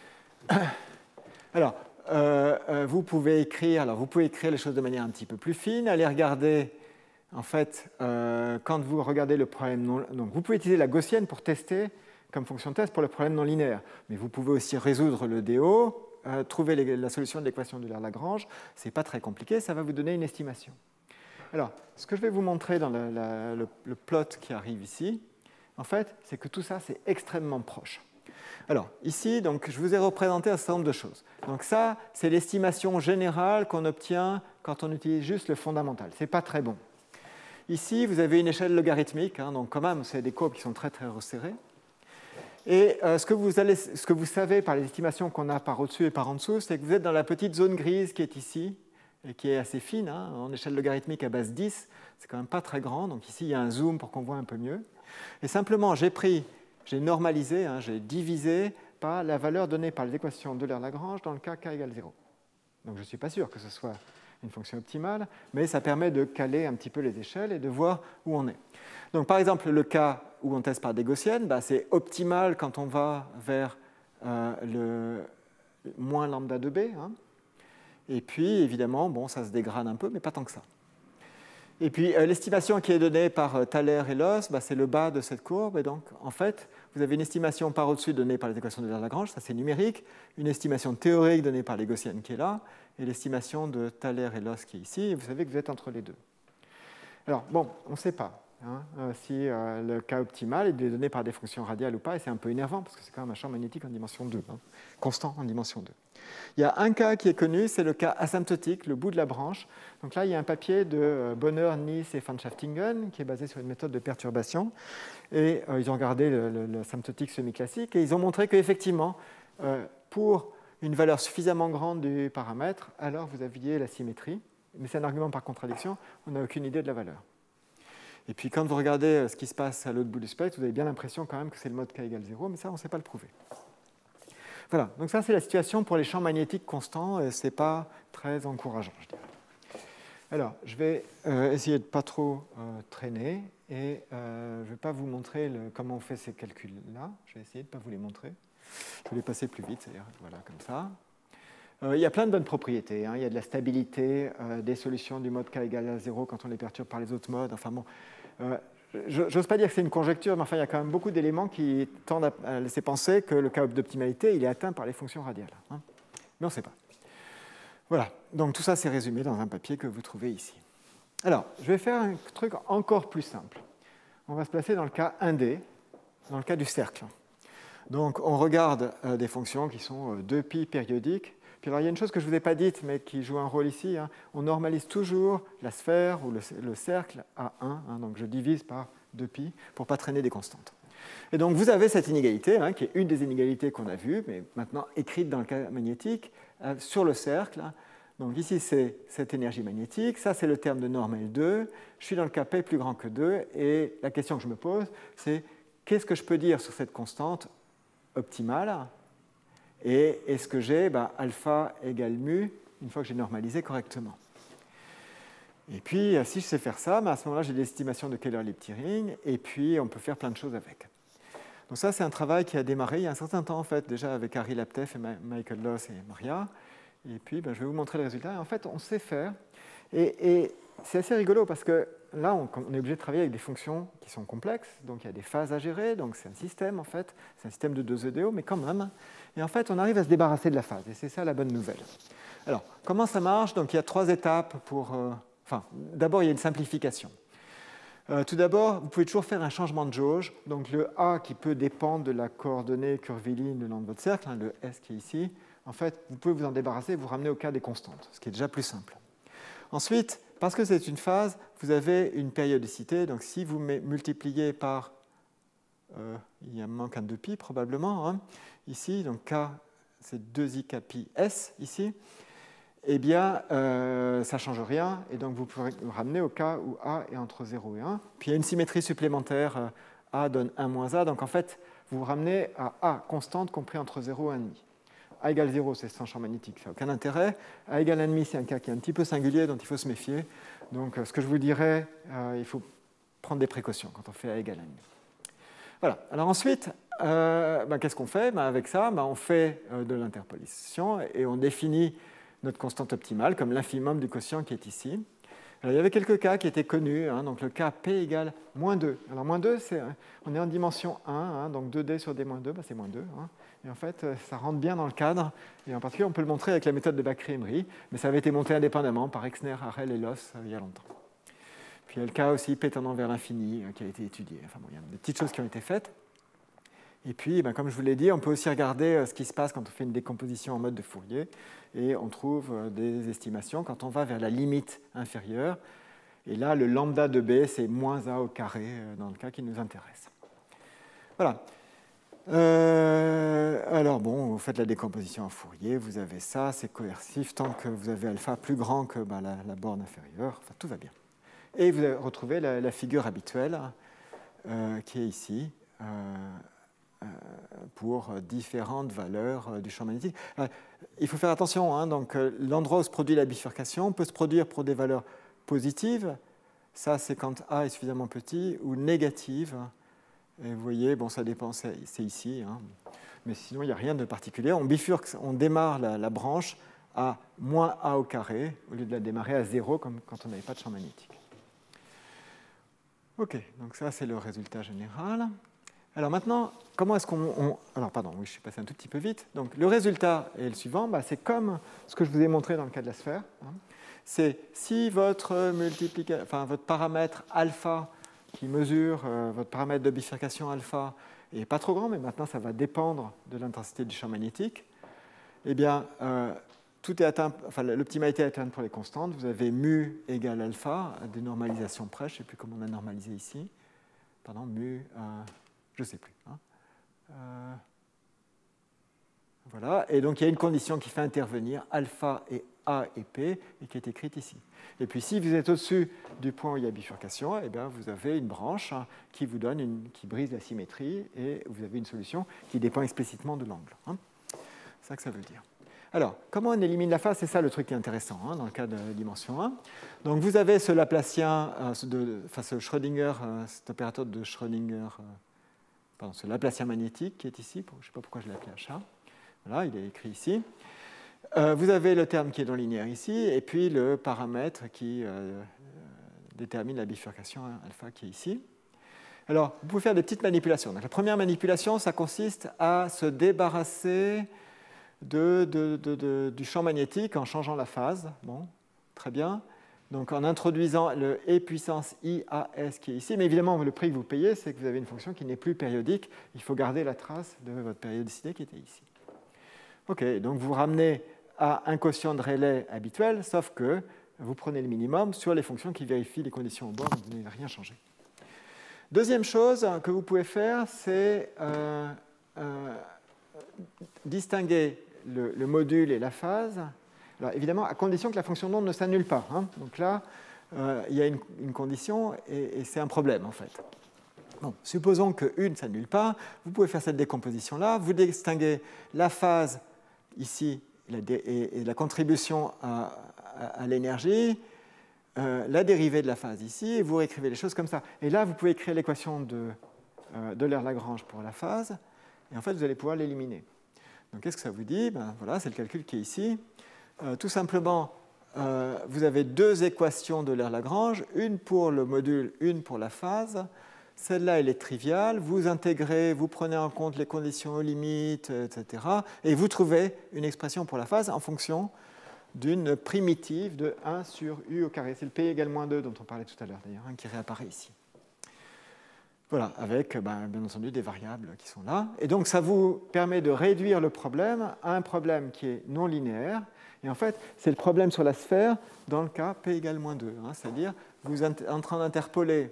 Alors, vous pouvez écrire les choses de manière un petit peu plus fine, aller regarder, en fait, quand vous regardez le problème non... Donc, vous pouvez utiliser la gaussienne pour tester comme fonction de test pour le problème non linéaire. Mais vous pouvez aussi résoudre le DO, trouver la solution de l'équation de Lerre-Lagrange. Ce n'est pas très compliqué, ça va vous donner une estimation. Alors, ce que je vais vous montrer dans le plot qui arrive ici, en fait, c'est que tout ça, c'est extrêmement proche. Alors, ici, donc, je vous ai représenté un certain nombre de choses. Donc ça, c'est l'estimation générale qu'on obtient quand on utilise juste le fondamental. Ce n'est pas très bon. Ici, vous avez une échelle logarithmique, donc quand même, c'est des courbes qui sont très, très resserrées. Et ce que vous savez par les estimations qu'on a par au-dessus et par en dessous, c'est que vous êtes dans la petite zone grise qui est ici, et qui est assez fine, en échelle logarithmique à base 10, c'est quand même pas très grand, donc ici, il y a un zoom pour qu'on voit un peu mieux. Et simplement, j'ai normalisé, j'ai divisé par la valeur donnée par les équations de Lerre-Lagrange dans le cas k égale 0. Donc je ne suis pas sûr que ce soit une fonction optimale, mais ça permet de caler un petit peu les échelles et de voir où on est. Donc par exemple, le cas où on teste par des gaussiennes, c'est optimal quand on va vers le moins lambda de b. Et puis évidemment, bon, ça se dégrade un peu, mais pas tant que ça. Et puis, l'estimation qui est donnée par Thaler et Loss, c'est le bas de cette courbe. Et donc, en fait, vous avez une estimation par au-dessus donnée par les équations de Lerre-Lagrange, ça c'est numérique, une estimation théorique donnée par les gaussiennes qui est là, et l'estimation de Thaler et Loss qui est ici, et vous savez que vous êtes entre les deux. Alors, bon, on ne sait pas si le cas optimal est donné par des fonctions radiales ou pas, et c'est un peu énervant, parce que c'est quand même un champ magnétique en dimension 2, constant en dimension 2. Il y a un cas qui est connu, c'est le cas asymptotique, le bout de la branche. Donc là, il y a un papier de Bonner, Nice et van Schaftingen qui est basé sur une méthode de perturbation. Et ils ont regardé l'asymptotique semi-classique et ils ont montré qu'effectivement, pour une valeur suffisamment grande du paramètre, alors vous aviez la symétrie. Mais c'est un argument par contradiction, on n'a aucune idée de la valeur. Et puis quand vous regardez ce qui se passe à l'autre bout du spectre, vous avez bien l'impression quand même que c'est le mode k égale 0, mais ça, on ne sait pas le prouver. Voilà, donc ça c'est la situation pour les champs magnétiques constants, et ce n'est pas très encourageant, je dirais. Alors, je vais essayer de ne pas trop traîner, et je ne vais pas vous montrer comment on fait ces calculs-là. Je vais essayer de ne pas vous les montrer. Je vais les passer plus vite, c'est-à-dire voilà, comme ça. Il y a plein de bonnes propriétés. Il y a de la stabilité des solutions du mode k égale à 0 quand on les perturbe par les autres modes. Enfin bon, j'ose pas dire que c'est une conjecture, mais enfin, il y a quand même beaucoup d'éléments qui tendent à laisser penser que le cas d'optimalité il est atteint par les fonctions radiales. Mais on ne sait pas. Voilà, donc tout ça c'est résumé dans un papier que vous trouvez ici. Alors, je vais faire un truc encore plus simple. On va se placer dans le cas 1D, dans le cas du cercle. Donc, on regarde des fonctions qui sont 2π périodiques. Puis alors, il y a une chose que je ne vous ai pas dite, mais qui joue un rôle ici. On normalise toujours la sphère ou le cercle à 1. Donc, je divise par 2π pour ne pas traîner des constantes. Et donc, vous avez cette inégalité, qui est une des inégalités qu'on a vues, mais maintenant écrite dans le cas magnétique, sur le cercle. Donc ici, c'est cette énergie magnétique. Ça, c'est le terme de norme L2. Je suis dans le cas P plus grand que 2. Et la question que je me pose, c'est qu'est-ce que je peux dire sur cette constante optimale? Et est-ce que j'ai alpha égale mu une fois que j'ai normalisé correctement? Et puis, si je sais faire ça, à ce moment-là, j'ai des estimations de Keller-Liptiring. Et puis, on peut faire plein de choses avec. Donc ça, c'est un travail qui a démarré il y a un certain temps, en fait, déjà avec Harry Laptev et Michael Loss et Maria. Et puis, je vais vous montrer le résultat. Et en fait, on sait faire. Et c'est assez rigolo parce que là, on est obligé de travailler avec des fonctions qui sont complexes. Donc, il y a des phases à gérer. Donc, c'est un système, en fait. C'est un système de 2 EDO, mais quand même. Et en fait, on arrive à se débarrasser de la phase. Et c'est ça la bonne nouvelle. Alors, comment ça marche? Donc, il y a 3 étapes pour... d'abord, il y a une simplification. Tout d'abord, vous pouvez toujours faire un changement de jauge. Donc, le A qui peut dépendre de la coordonnée curviligne le long de votre cercle, le S qui est ici, en fait, vous pouvez vous en débarrasser et vous ramener au cas des constantes, ce qui est déjà plus simple. Ensuite, parce que c'est une phase, vous avez une périodicité. Donc, si vous multipliez par... il y a un manque un 2pi probablement, ici, donc K, c'est 2ik pi S ici. Eh bien, ça ne change rien, et donc vous pourrez vous ramener au cas où A est entre 0 et 1. Puis il y a une symétrie supplémentaire, A donne 1 moins A, donc en fait, vous vous ramenez à A constante compris entre 0 et 1,5. A égale 0, c'est sans champ magnétique, ça n'a aucun intérêt. A égale 1,5, c'est un cas qui est un petit peu singulier, dont il faut se méfier. Donc ce que je vous dirais, il faut prendre des précautions quand on fait A égale 1,5. Voilà, alors ensuite, qu'est-ce qu'on fait? Avec ça, on fait de l'interpolation et on définit notre constante optimale, comme l'infimum du quotient qui est ici. Alors, il y avait quelques cas qui étaient connus, donc le cas P égale moins 2. Alors, moins 2, on est en dimension 1, donc 2D sur D moins 2, c'est moins 2. Et en fait, ça rentre bien dans le cadre, et en particulier, on peut le montrer avec la méthode de Bakry-Emery, mais ça avait été monté indépendamment par Exner, Harel et Loss il y a longtemps. Puis il y a le cas aussi P tendant vers l'infini qui a été étudié. Enfin, il y a des petites choses qui ont été faites. Et puis, comme je vous l'ai dit, on peut aussi regarder ce qui se passe quand on fait une décomposition en mode de Fourier. Et on trouve des estimations quand on va vers la limite inférieure. Et là, le lambda de B, c'est moins A au carré dans le cas qui nous intéresse. Voilà. Alors, vous faites la décomposition en Fourier, vous avez ça, c'est coercif tant que vous avez alpha plus grand que la borne inférieure. Enfin, tout va bien. Et vous retrouvez la figure habituelle qui est ici. Pour différentes valeurs du champ magnétique. Il faut faire attention, donc l'endroit où se produit la bifurcation peut se produire pour des valeurs positives, ça c'est quand A est suffisamment petit, ou négatives, et vous voyez, ça dépend, c'est ici, mais sinon il n'y a rien de particulier. On bifurque, on démarre la branche à moins A au carré, au lieu de la démarrer à 0, comme quand on n'avait pas de champ magnétique. Ok, donc ça c'est le résultat général. Alors maintenant, comment est-ce qu'on... Alors pardon, oui, je suis passé un tout petit peu vite. Donc le résultat est le suivant, c'est comme ce que je vous ai montré dans le cas de la sphère. C'est si votre paramètre alpha qui mesure votre paramètre de bifurcation alpha n'est pas trop grand, mais maintenant ça va dépendre de l'intensité du champ magnétique, eh bien tout est atteint, l'optimalité est atteinte pour les constantes. Vous avez mu égale alpha à des normalisations près, je ne sais plus comment on a normalisé ici. Pardon, mu... je ne sais plus. Voilà, et donc il y a une condition qui fait intervenir alpha et A et P, et qui est écrite ici. Et puis si vous êtes au-dessus du point où il y a bifurcation, eh bien, vous avez une branche qui vous donne qui brise la symétrie, et vous avez une solution qui dépend explicitement de l'angle. C'est ça que ça veut dire. Alors, comment on élimine la phase? C'est ça le truc qui est intéressant dans le cas de dimension 1. Donc vous avez ce Laplacien, ce Schrödinger, cet opérateur de Schrödinger, ce Laplacien magnétique qui est ici, je ne sais pas pourquoi je l'ai appelé H. Voilà, il est écrit ici. Vous avez le terme qui est non linéaire ici, et puis le paramètre qui détermine la bifurcation alpha qui est ici. Alors, vous pouvez faire des petites manipulations. Donc, la première manipulation, ça consiste à se débarrasser du champ magnétique en changeant la phase. Bon, très bien. Donc en introduisant le E puissance IAS qui est ici, mais évidemment le prix que vous payez, c'est que vous avez une fonction qui n'est plus périodique. Il faut garder la trace de votre périodicité qui était ici. Ok, donc vous ramenez à un quotient de Rayleigh habituel, sauf que vous prenez le minimum sur les fonctions qui vérifient les conditions au bord, donc vous n'avez rien changé. Deuxième chose que vous pouvez faire, c'est distinguer le module et la phase Alors, évidemment, à condition que la fonction d'onde ne s'annule pas. Hein. Donc là, il y a une condition et c'est un problème, en fait. Bon, supposons que U ne s'annule pas. Vous pouvez faire cette décomposition-là. Vous distinguez la phase ici et la contribution à l'énergie, la dérivée de la phase ici, et vous réécrivez les choses comme ça. Et là, vous pouvez écrire l'équation de L'Euler-Lagrange pour la phase, et en fait, vous allez pouvoir l'éliminer. Donc, qu'est-ce que ça vous dit? Ben, voilà, c'est le calcul qui est ici. Tout simplement, vous avez deux équations de L'Euler-Lagrange, une pour le module, une pour la phase. Celle-là, elle est triviale. Vous intégrez, vous prenez en compte les conditions aux limites, etc. Et vous trouvez une expression pour la phase en fonction d'une primitive de 1 sur U au carré. C'est le P égale moins 2 dont on parlait tout à l'heure, d'ailleurs, qui réapparaît ici. Voilà, avec bien entendu des variables qui sont là. Et donc, ça vous permet de réduire le problème à un problème qui est non linéaire. Et en fait, c'est le problème sur la sphère dans le cas P égale moins 2. C'est-à-dire, vous êtes en train d'interpoler.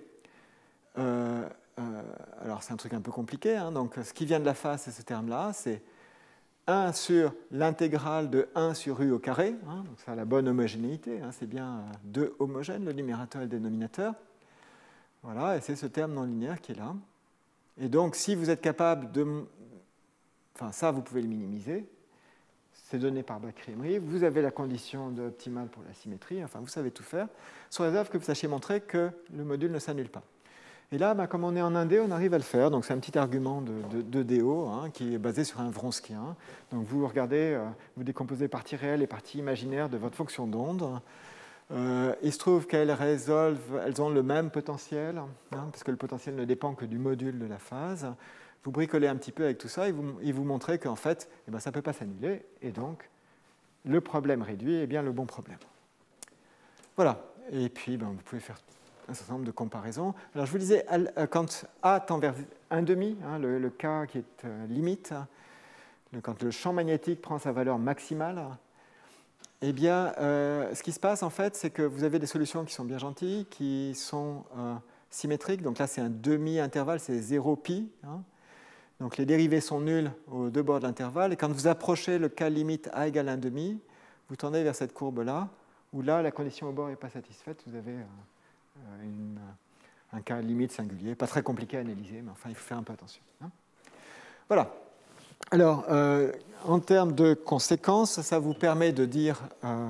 Alors, c'est un truc un peu compliqué. Donc, ce qui vient de la phase, c'est ce terme-là. C'est 1 sur l'intégrale de 1 sur U au carré. Donc, ça a la bonne homogénéité. C'est bien 2 homogènes, le numérateur et le dénominateur. Voilà, et c'est ce terme non linéaire qui est là. Et donc, si vous êtes capable de... Enfin, ça, vous pouvez le minimiser. C'est donné par Bakri-Emery. Vous avez la condition optimale pour la symétrie. Enfin, vous savez tout faire, sous réserve que vous sachiez montrer que le module ne s'annule pas. Et là, comme on est en 1D, on arrive à le faire. Donc, c'est un petit argument de DO qui est basé sur un Wronskien. Donc, vous regardez, vous décomposez partie réelle et partie imaginaire de votre fonction d'onde. Il se trouve qu'elles ont le même potentiel, puisque le potentiel ne dépend que du module de la phase. Vous bricolez un petit peu avec tout ça et vous montrez qu'en fait, ça ne peut pas s'annuler. Et donc, le problème réduit est bien le bon problème. Voilà. Et puis, vous pouvez faire un certain nombre de comparaisons. Alors, je vous disais, quand A tend vers 1,5, le cas qui est limite, quand le champ magnétique prend sa valeur maximale, eh bien, ce qui se passe, en fait, c'est que vous avez des solutions qui sont bien gentilles, qui sont symétriques. Donc là, c'est un demi-intervalle, c'est 0π. Donc les dérivées sont nulles aux deux bords de l'intervalle. Et quand vous approchez le cas limite A égale 1,5, vous tendez vers cette courbe-là, où là, la condition au bord n'est pas satisfaite. Vous avez un cas limite singulier. Pas très compliqué à analyser, mais enfin, il faut faire un peu attention. Voilà. Alors, en termes de conséquences, ça vous permet de dire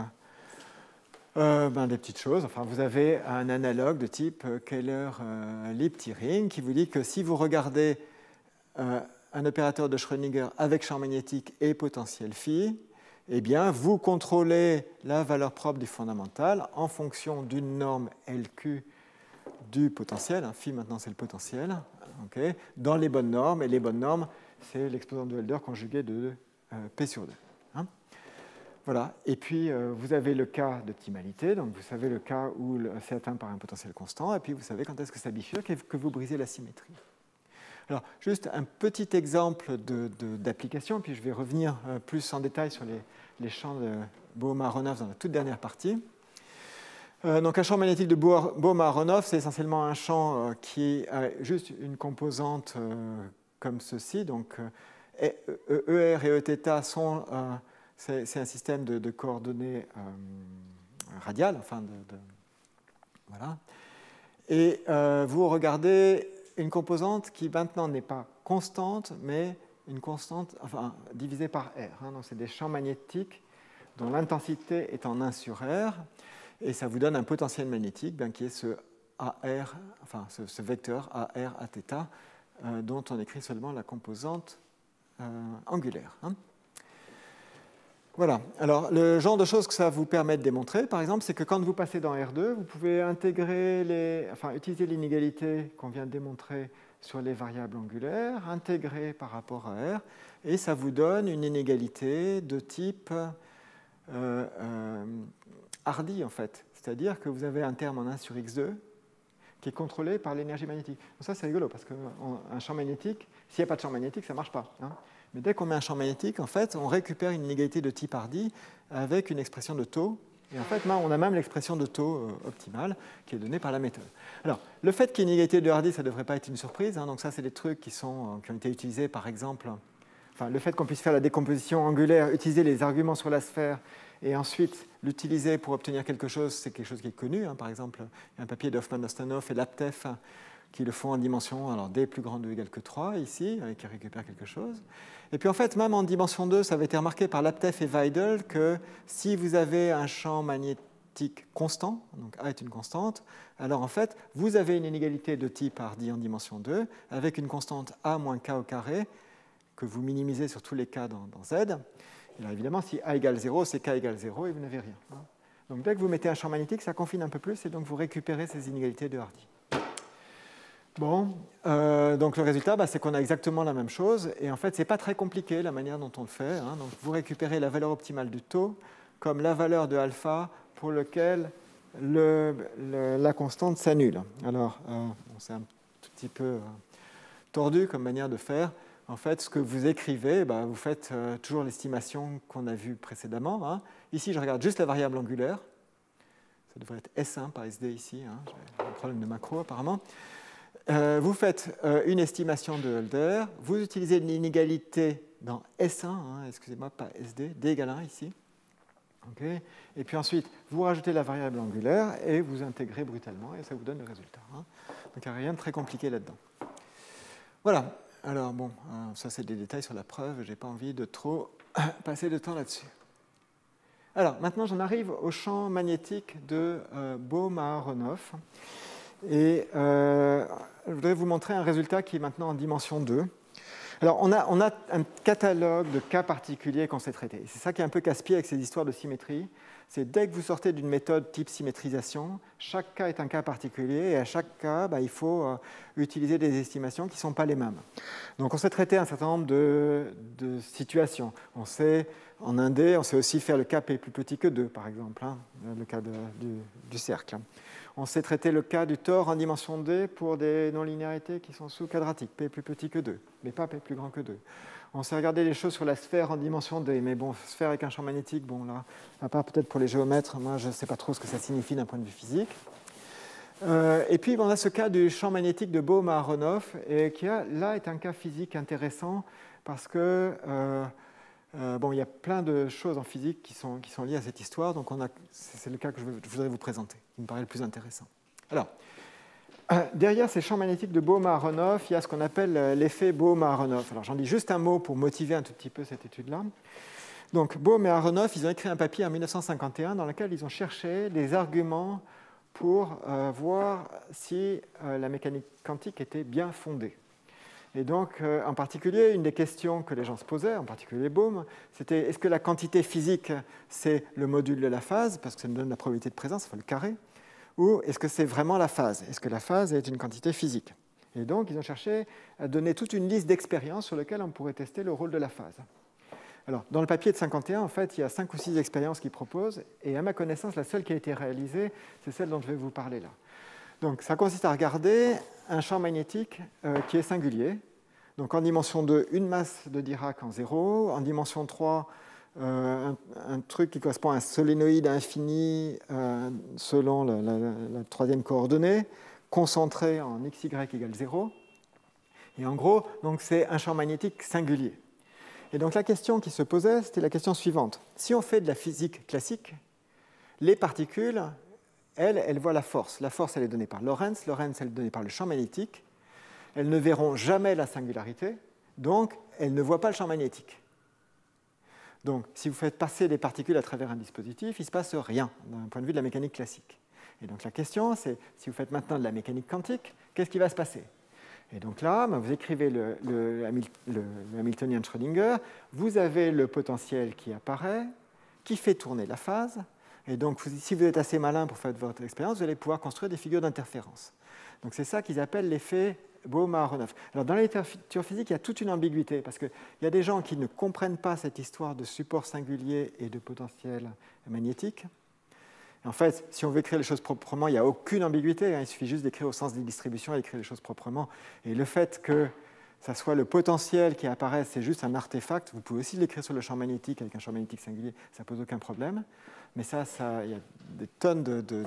des petites choses. Enfin, vous avez un analogue de type Keller-Lipti-Ring qui vous dit que si vous regardez un opérateur de Schrödinger avec champ magnétique et potentiel phi, eh bien, vous contrôlez la valeur propre du fondamental en fonction d'une norme LQ du potentiel. Phi, maintenant, c'est le potentiel. Dans les bonnes normes. Et les bonnes normes, c'est l'exposant de Hölder conjugué de P sur 2. Voilà. Et puis, vous avez le cas d'optimalité. Donc, vous savez le cas où c'est atteint par un potentiel constant. Et puis, vous savez quand est-ce que ça bifurque et que vous brisez la symétrie. Alors, juste un petit exemple d'application, puis je vais revenir plus en détail sur les champs de Bohm-Aharonov dans la toute dernière partie. Donc, un champ magnétique de Bohm-Aharonov, c'est essentiellement un champ qui a juste une composante comme ceci. Donc, ER et Eθ sont... c'est un système de coordonnées radiales, enfin voilà. Et vous regardez une composante qui maintenant n'est pas constante, mais une constante divisée par R. Donc c'est des champs magnétiques dont l'intensité est en 1 sur R, et ça vous donne un potentiel magnétique qui est ce AR, enfin ce vecteur AR Aθ, dont on écrit seulement la composante angulaire. Voilà. Alors, le genre de choses que ça vous permet de démontrer, par exemple, c'est que quand vous passez dans R2, vous pouvez utiliser l'inégalité qu'on vient de démontrer sur les variables angulaires, intégrer par rapport à R, et ça vous donne une inégalité de type Hardy, en fait. C'est-à-dire que vous avez un terme en 1 sur x2 qui est contrôlé par l'énergie magnétique. Donc ça, c'est rigolo, parce qu'un champ magnétique, s'il n'y a pas de champ magnétique, ça ne marche pas. Mais dès qu'on met un champ magnétique, en fait, on récupère une inégalité de type Hardy avec une expression de taux. Et en fait, on a même l'expression de taux optimale qui est donnée par la méthode. Alors, le fait qu'il y ait une inégalité de Hardy, ça ne devrait pas être une surprise. Donc ça, c'est des trucs qui ont été utilisés, par exemple... le fait qu'on puisse faire la décomposition angulaire, utiliser les arguments sur la sphère et ensuite l'utiliser pour obtenir quelque chose, c'est quelque chose qui est connu. Par exemple, il y a un papier d'Hoffman-Ostanov et Laptev qui le font en dimension alors, d plus grande ou égale que 3, ici, qui récupère quelque chose. Et puis en fait, même en dimension 2, ça avait été remarqué par Laptev et Weidel que si vous avez un champ magnétique constant, donc A est une constante, alors en fait, vous avez une inégalité de type Hardy en dimension 2 avec une constante A moins K au carré que vous minimisez sur tous les cas dans Z. Et alors évidemment, si A égale 0, c'est K égale 0 et vous n'avez rien. Donc dès que vous mettez un champ magnétique, ça confine un peu plus et donc vous récupérez ces inégalités de Hardy. Bon, donc le résultat, c'est qu'on a exactement la même chose. Et en fait, ce n'est pas très compliqué la manière dont on le fait. Donc vous récupérez la valeur optimale du taux comme la valeur de alpha pour lequel la constante s'annule. Alors, c'est un tout petit peu tordu comme manière de faire. En fait, ce que vous écrivez, vous faites toujours l'estimation qu'on a vue précédemment. Ici, je regarde juste la variable angulaire. Ça devrait être S1 par SD ici. J'ai un problème de macro apparemment. Vous faites une estimation de Hölder. Vous utilisez l'inégalité dans S1, excusez-moi, pas SD, D égale 1 ici. Okay. Et puis ensuite, vous rajoutez la variable angulaire et vous intégrez brutalement et ça vous donne le résultat. Donc il n'y a rien de très compliqué là-dedans. Voilà. Alors bon, ça c'est des détails sur la preuve, je n'ai pas envie de trop passer de temps là-dessus. Alors maintenant j'en arrive au champ magnétique de Bohm-Aharonov. Et je voudrais vous montrer un résultat qui est maintenant en dimension 2. Alors on a un catalogue de cas particuliers qu'on sait traiter. C'est ça qui est un peu casse-pied avec ces histoires de symétrie. C'est dès que vous sortez d'une méthode type symétrisation, chaque cas est un cas particulier et à chaque cas, il faut utiliser des estimations qui ne sont pas les mêmes. Donc on sait traiter un certain nombre de situations. On sait, en 1D, on sait aussi faire le cas P plus petit que 2, par exemple, le cas du cercle. On sait traiter le cas du tore en dimension D pour des non-linéarités qui sont sous-quadratiques, P plus petit que 2, mais pas P plus grand que 2. On sait regarder les choses sur la sphère en dimension D, mais bon, sphère avec un champ magnétique, bon là, à part peut-être pour les géomètres, moi je ne sais pas trop ce que ça signifie d'un point de vue physique. Et puis on a ce cas du champ magnétique de Bohm-Aharonov, et qui là est un cas physique intéressant parce que il y a plein de choses en physique qui sont liées à cette histoire, donc c'est le cas que je voudrais vous présenter, qui me paraît le plus intéressant. Alors, derrière ces champs magnétiques de Bohm-Aharonov, il y a ce qu'on appelle l'effet Bohm-Aharonov. Alors j'en dis juste un mot pour motiver un tout petit peu cette étude-là. Donc Bohm et Aharonov, ils ont écrit un papier en 1951 dans lequel ils ont cherché des arguments pour voir si la mécanique quantique était bien fondée. Et donc, en particulier, une des questions que les gens se posaient, en particulier Bohm, c'était est-ce que la quantité physique, c'est le module de la phase, parce que ça nous donne la probabilité de présence, enfin le carré, ou est-ce que c'est vraiment la phase? Est-ce que la phase est une quantité physique? Et donc, ils ont cherché à donner toute une liste d'expériences sur lesquelles on pourrait tester le rôle de la phase. Alors, dans le papier de 51, en fait, il y a 5 ou 6 expériences qu'ils proposent, et à ma connaissance, la seule qui a été réalisée, c'est celle dont je vais vous parler là. Donc, ça consiste à regarder un champ magnétique qui est singulier. Donc, en dimension 2, une masse de Dirac en 0. En dimension 3, un truc qui correspond à un solénoïde infini selon la troisième coordonnée, concentré en xy égale 0. Et en gros, donc, c'est un champ magnétique singulier. Et donc, la question qui se posait, c'était la question suivante. Si on fait de la physique classique, les particules, elles voient la force. La force, elle est donnée par Lorentz. Lorentz, elle est donnée par le champ magnétique. Elles ne verront jamais la singularité, donc elles ne voient pas le champ magnétique. Donc, si vous faites passer des particules à travers un dispositif, il ne se passe rien d'un point de vue de la mécanique classique. Et donc la question, c'est, si vous faites maintenant de la mécanique quantique, qu'est-ce qui va se passer? Et donc là, vous écrivez le Hamiltonien de Schrödinger, vous avez le potentiel qui apparaît, qui fait tourner la phase, et donc si vous êtes assez malin pour faire votre expérience, vous allez pouvoir construire des figures d'interférence. Donc c'est ça qu'ils appellent l'effet Bohm-Aharonov. Alors dans la littérature physique, il y a toute une ambiguïté, parce qu'il y a des gens qui ne comprennent pas cette histoire de support singulier et de potentiel magnétique. En fait, si on veut écrire les choses proprement, il n'y a aucune ambiguïté, il suffit juste d'écrire au sens des distributions et d'écrire les choses proprement. Et le fait que ça soit le potentiel qui apparaît, c'est juste un artefact, vous pouvez aussi l'écrire sur le champ magnétique avec un champ magnétique singulier, ça ne pose aucun problème. Mais ça, il y a des tonnes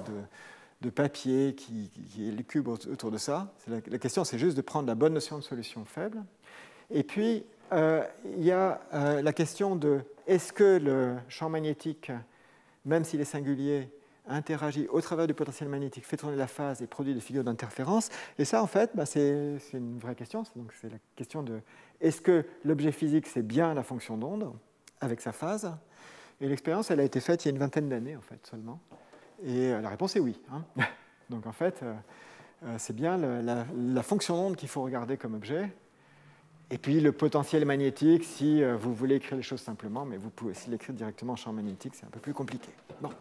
de papier qui élucubrent autour de ça. La question, c'est juste de prendre la bonne notion de solution faible. Et puis, il y a la question de est-ce que le champ magnétique même s'il est singulier, interagit au travers du potentiel magnétique, fait tourner la phase et produit des figures d'interférence. Et ça, en fait, c'est une vraie question. Donc, c'est la question de est-ce que l'objet physique, c'est bien la fonction d'onde avec sa phase? Et l'expérience, elle a été faite il y a une vingtaine d'années, en fait, seulement. Et la réponse est oui. Hein. Donc, en fait, c'est bien la fonction d'onde qu'il faut regarder comme objet. Et puis, le potentiel magnétique, si vous voulez écrire les choses simplement, mais vous pouvez aussi l'écrire directement en champ magnétique, c'est un peu plus compliqué. Bon.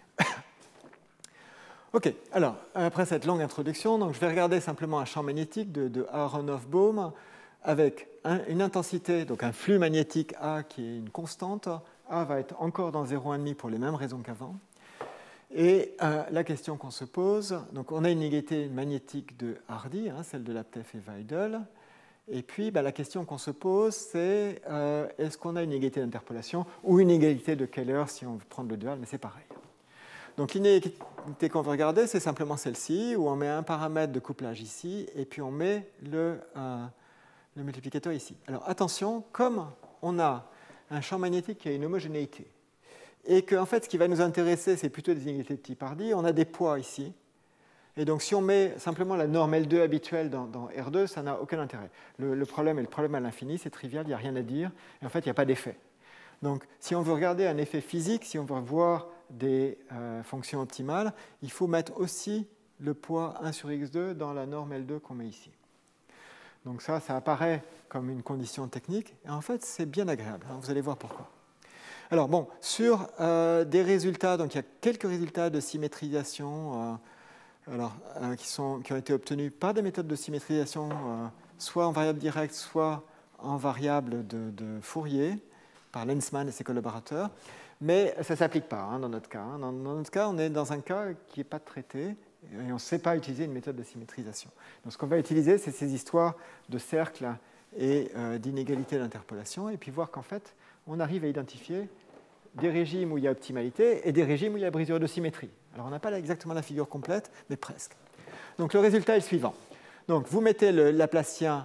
OK, alors, après cette longue introduction, donc, je vais regarder simplement un champ magnétique de Aharonov-Bohm avec une intensité, donc un flux magnétique A qui est une constante. A va être encore dans 0,5 pour les mêmes raisons qu'avant. Et la question qu'on se pose, donc on a une inégalité magnétique de Hardy, hein, celle de Laptev et Weidel. Et puis la question qu'on se pose, c'est est-ce qu'on a une inégalité d'interpolation ou une inégalité de Keller si on veut prendre le dual, mais c'est pareil. Donc l'inégalité qu'on veut regarder, c'est simplement celle-ci, où on met un paramètre de couplage ici, et puis on met le multiplicateur ici. Alors attention, comme on a un champ magnétique qui a une homogénéité, et que en fait, ce qui va nous intéresser, c'est plutôt des inégalités de type Hardy, on a des poids ici. Et donc, si on met simplement la norme L2 habituelle dans R2, ça n'a aucun intérêt. Le problème est le problème à l'infini, c'est trivial, il n'y a rien à dire, et en fait, il n'y a pas d'effet. Donc, si on veut regarder un effet physique, si on veut voir des fonctions optimales, il faut mettre aussi le poids 1 sur x2 dans la norme L2 qu'on met ici. Donc ça apparaît comme une condition technique, et en fait, c'est bien agréable, hein, vous allez voir pourquoi. Alors bon, sur des résultats, donc il y a quelques résultats de symétrisation qui ont été obtenus par des méthodes de symétrisation, soit en variable directe, soit en variable de Fourier, par Lenzman et ses collaborateurs. Mais ça ne s'applique pas hein, dans notre cas. Hein. Dans notre cas, on est dans un cas qui n'est pas traité et on ne sait pas utiliser une méthode de symétrisation. Donc ce qu'on va utiliser, c'est ces histoires de cercles et d'inégalités d'interpolation, et puis voir qu'en fait, on arrive à identifier des régimes où il y a optimalité et des régimes où il y a brisure de symétrie. Alors on n'a pas exactement la figure complète, mais presque. Donc le résultat est le suivant. Donc vous mettez le Laplacien,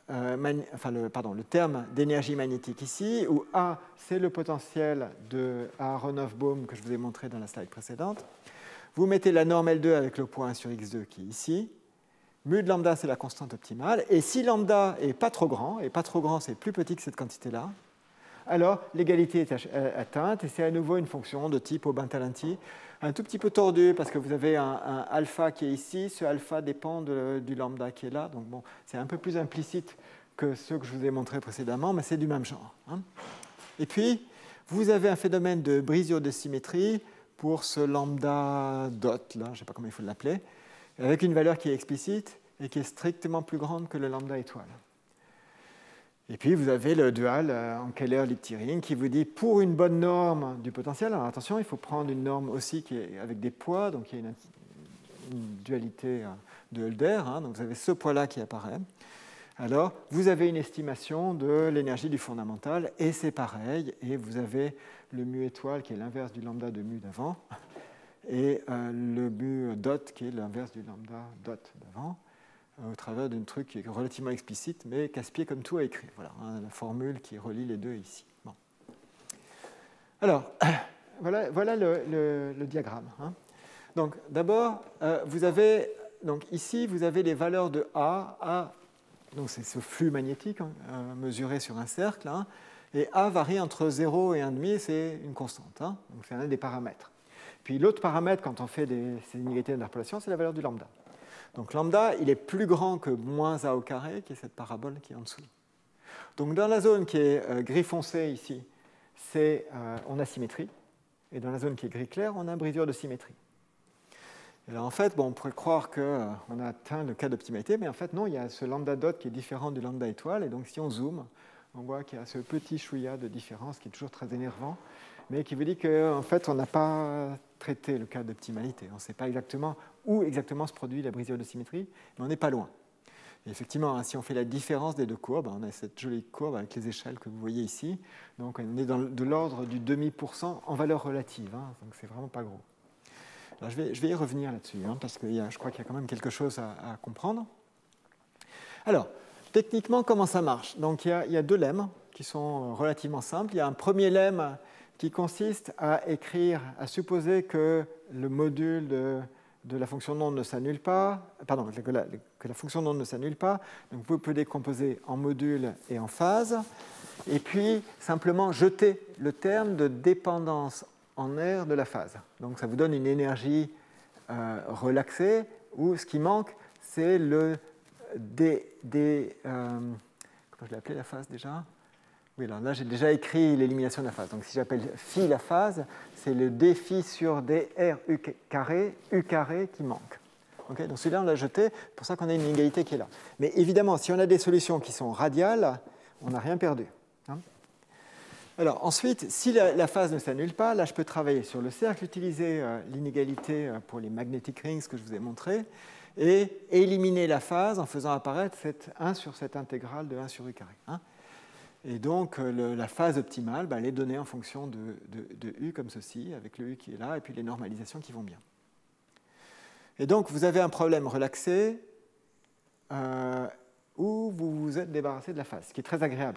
le terme d'énergie magnétique ici, où A, c'est le potentiel de Aharonov-Bohm que je vous ai montré dans la slide précédente. Vous mettez la norme L2 avec le poids 1 sur x2 qui est ici. Mu de lambda, c'est la constante optimale. Et si lambda n'est pas trop grand, et pas trop grand, c'est plus petit que cette quantité-là, alors l'égalité est atteinte, et c'est à nouveau une fonction de type Aubin-Talenti, un tout petit peu tordu parce que vous avez un alpha qui est ici, ce alpha dépend du lambda qui est là, donc bon, c'est un peu plus implicite que ceux que je vous ai montrés précédemment, mais c'est du même genre. Hein. Et puis, vous avez un phénomène de brisure de symétrie pour ce lambda dot, là, je ne sais pas comment il faut l'appeler, avec une valeur qui est explicite et qui est strictement plus grande que le lambda étoile. Et puis, vous avez le dual en Keller-Liptiring qui vous dit, pour une bonne norme du potentiel, alors attention, il faut prendre une norme aussi qui est avec des poids, donc il y a une dualité de Hölder, hein, donc vous avez ce poids-là qui apparaît. Alors, vous avez une estimation de l'énergie du fondamental, et c'est pareil, et vous avez le mu étoile qui est l'inverse du lambda de mu d'avant, et le mu dot qui est l'inverse du lambda dot d'avant, au travers d'un truc qui est relativement explicite, mais casse-pied comme tout à écrire. Voilà, hein, la formule qui relie les deux ici. Bon. Alors, voilà le diagramme. Hein. Donc, d'abord, ici, vous avez les valeurs de A. Donc, c'est ce flux magnétique mesuré sur un cercle. Hein, et A varie entre 0 et 1,5, c'est une constante. Hein, donc, c'est un des paramètres. Puis, l'autre paramètre, quand on fait ces inégalités d'interpolation, c'est la valeur du lambda. Donc lambda, il est plus grand que moins a au carré, qui est cette parabole qui est en dessous. Donc dans la zone qui est gris foncé ici, on a symétrie. Et dans la zone qui est gris clair, on a brisure de symétrie. Et là, en fait, on pourrait croire qu'on a atteint le cas d'optimalité, mais en fait, non, il y a ce lambda dot qui est différent du lambda étoile. Et donc si on zoome, on voit qu'il y a ce petit chouïa de différence qui est toujours très énervant, mais qui vous dit qu'en fait, on n'a pas traité le cas d'optimalité. On ne sait pas exactement où exactement se produit la brisure de symétrie, mais on n'est pas loin. Et effectivement, hein, si on fait la différence des deux courbes, on a cette jolie courbe avec les échelles que vous voyez ici. Donc on est de l'ordre du 0,5% en valeur relative, hein, donc c'est vraiment pas gros. Alors, je vais y revenir là-dessus, hein, parce que je crois qu'il y a quand même quelque chose à comprendre. Alors, techniquement, comment ça marche? Donc il y a deux lemmes qui sont relativement simples. Il y a un premier lemme qui consiste à écrire, à supposer que le module de la fonction d'onde ne s'annule pas, pardon, que la fonction d'onde ne s'annule pas. Donc vous pouvez décomposer en modules et en phases, et puis simplement jeter le terme de dépendance en R de la phase. Donc ça vous donne une énergie relaxée, où ce qui manque, c'est le comment je l'ai appelé la phase déjà? Oui, alors là j'ai déjà écrit l'élimination de la phase. Donc si j'appelle phi la phase, c'est le dφ sur dr u carré qui manque. Okay, donc celui-là on l'a jeté, c'est pour ça qu'on a une inégalité qui est là. Mais évidemment, si on a des solutions qui sont radiales, on n'a rien perdu. Hein. Alors ensuite, si la phase ne s'annule pas, là je peux travailler sur le cercle, utiliser l'inégalité pour les magnetic rings que je vous ai montré, et éliminer la phase en faisant apparaître cette 1 sur cette intégrale de 1 sur u carré. Hein. Et donc, la phase optimale, elle est donnée en fonction de U comme ceci, avec le U qui est là, et puis les normalisations qui vont bien. Et donc, vous avez un problème relaxé où vous vous êtes débarrassé de la phase, ce qui est très agréable.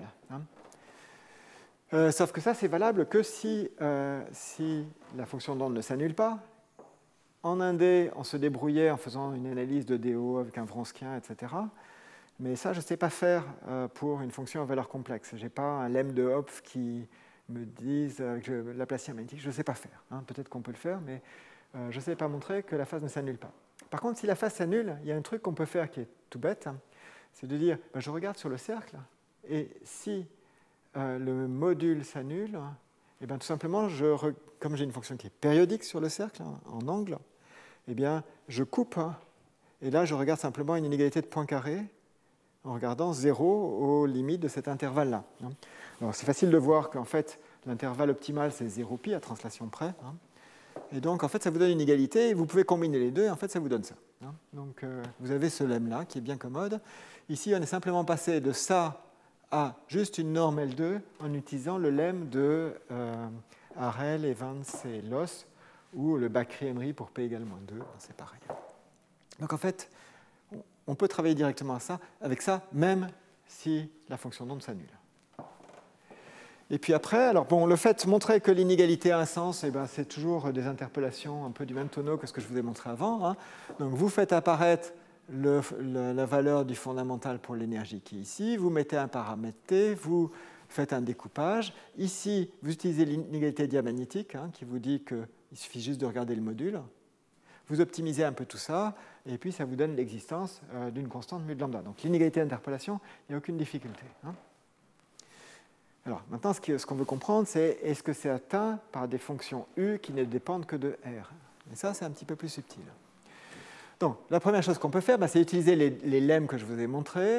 Hein. Sauf que ça, c'est valable que si la fonction d'onde ne s'annule pas. En indé, on se débrouillait en faisant une analyse de DO avec un Wronskien, etc. Mais ça, je ne sais pas faire pour une fonction à valeur complexe. Je n'ai pas un lemme de Hopf qui me dise avec le Laplacien magnétique, je ne sais pas faire. Hein. Peut-être qu'on peut le faire, mais je ne sais pas montrer que la phase ne s'annule pas. Par contre, si la phase s'annule, il y a un truc qu'on peut faire qui est tout bête, hein, c'est de dire, je regarde sur le cercle, et si le module s'annule, eh bien, tout simplement, comme j'ai une fonction qui est périodique sur le cercle, hein, en angle, eh bien, je coupe, hein, et là, je regarde simplement une inégalité de points carrés, en regardant 0 aux limites de cet intervalle-là. Alors, c'est facile de voir qu'en fait, l'intervalle optimal, c'est 0π à translation près. Hein. Et donc, en fait, ça vous donne une égalité, et vous pouvez combiner les deux, et en fait, ça vous donne ça. Hein. Donc, vous avez ce lemme-là, qui est bien commode. Ici, on est simplement passé de ça à juste une norme L2 en utilisant le lemme de Harel, Evans et Loss, ou le Bakri-Emery pour P égale -2, c'est pareil. Donc, en fait, on peut travailler directement avec ça, même si la fonction d'onde s'annule. Et puis après, alors bon, le fait de montrer que l'inégalité a un sens, eh ben, c'est toujours des interpolations un peu du même tonneau que ce que je vous ai montré avant. Hein. Donc vous faites apparaître la valeur du fondamental pour l'énergie qui est ici, vous mettez un paramètre T, vous faites un découpage. Ici, vous utilisez l'inégalité diamagnétique, hein, qui vous dit qu'il suffit juste de regarder le module. Vous optimisez un peu tout ça, et puis ça vous donne l'existence d'une constante mu de lambda. Donc l'inégalité d'interpolation, il n'y a aucune difficulté. Hein. Alors maintenant, ce qu'on veut comprendre, c'est est-ce que c'est atteint par des fonctions U qui ne dépendent que de R. Et ça, c'est un petit peu plus subtil. Donc la première chose qu'on peut faire, c'est utiliser les lemmes que je vous ai montrés.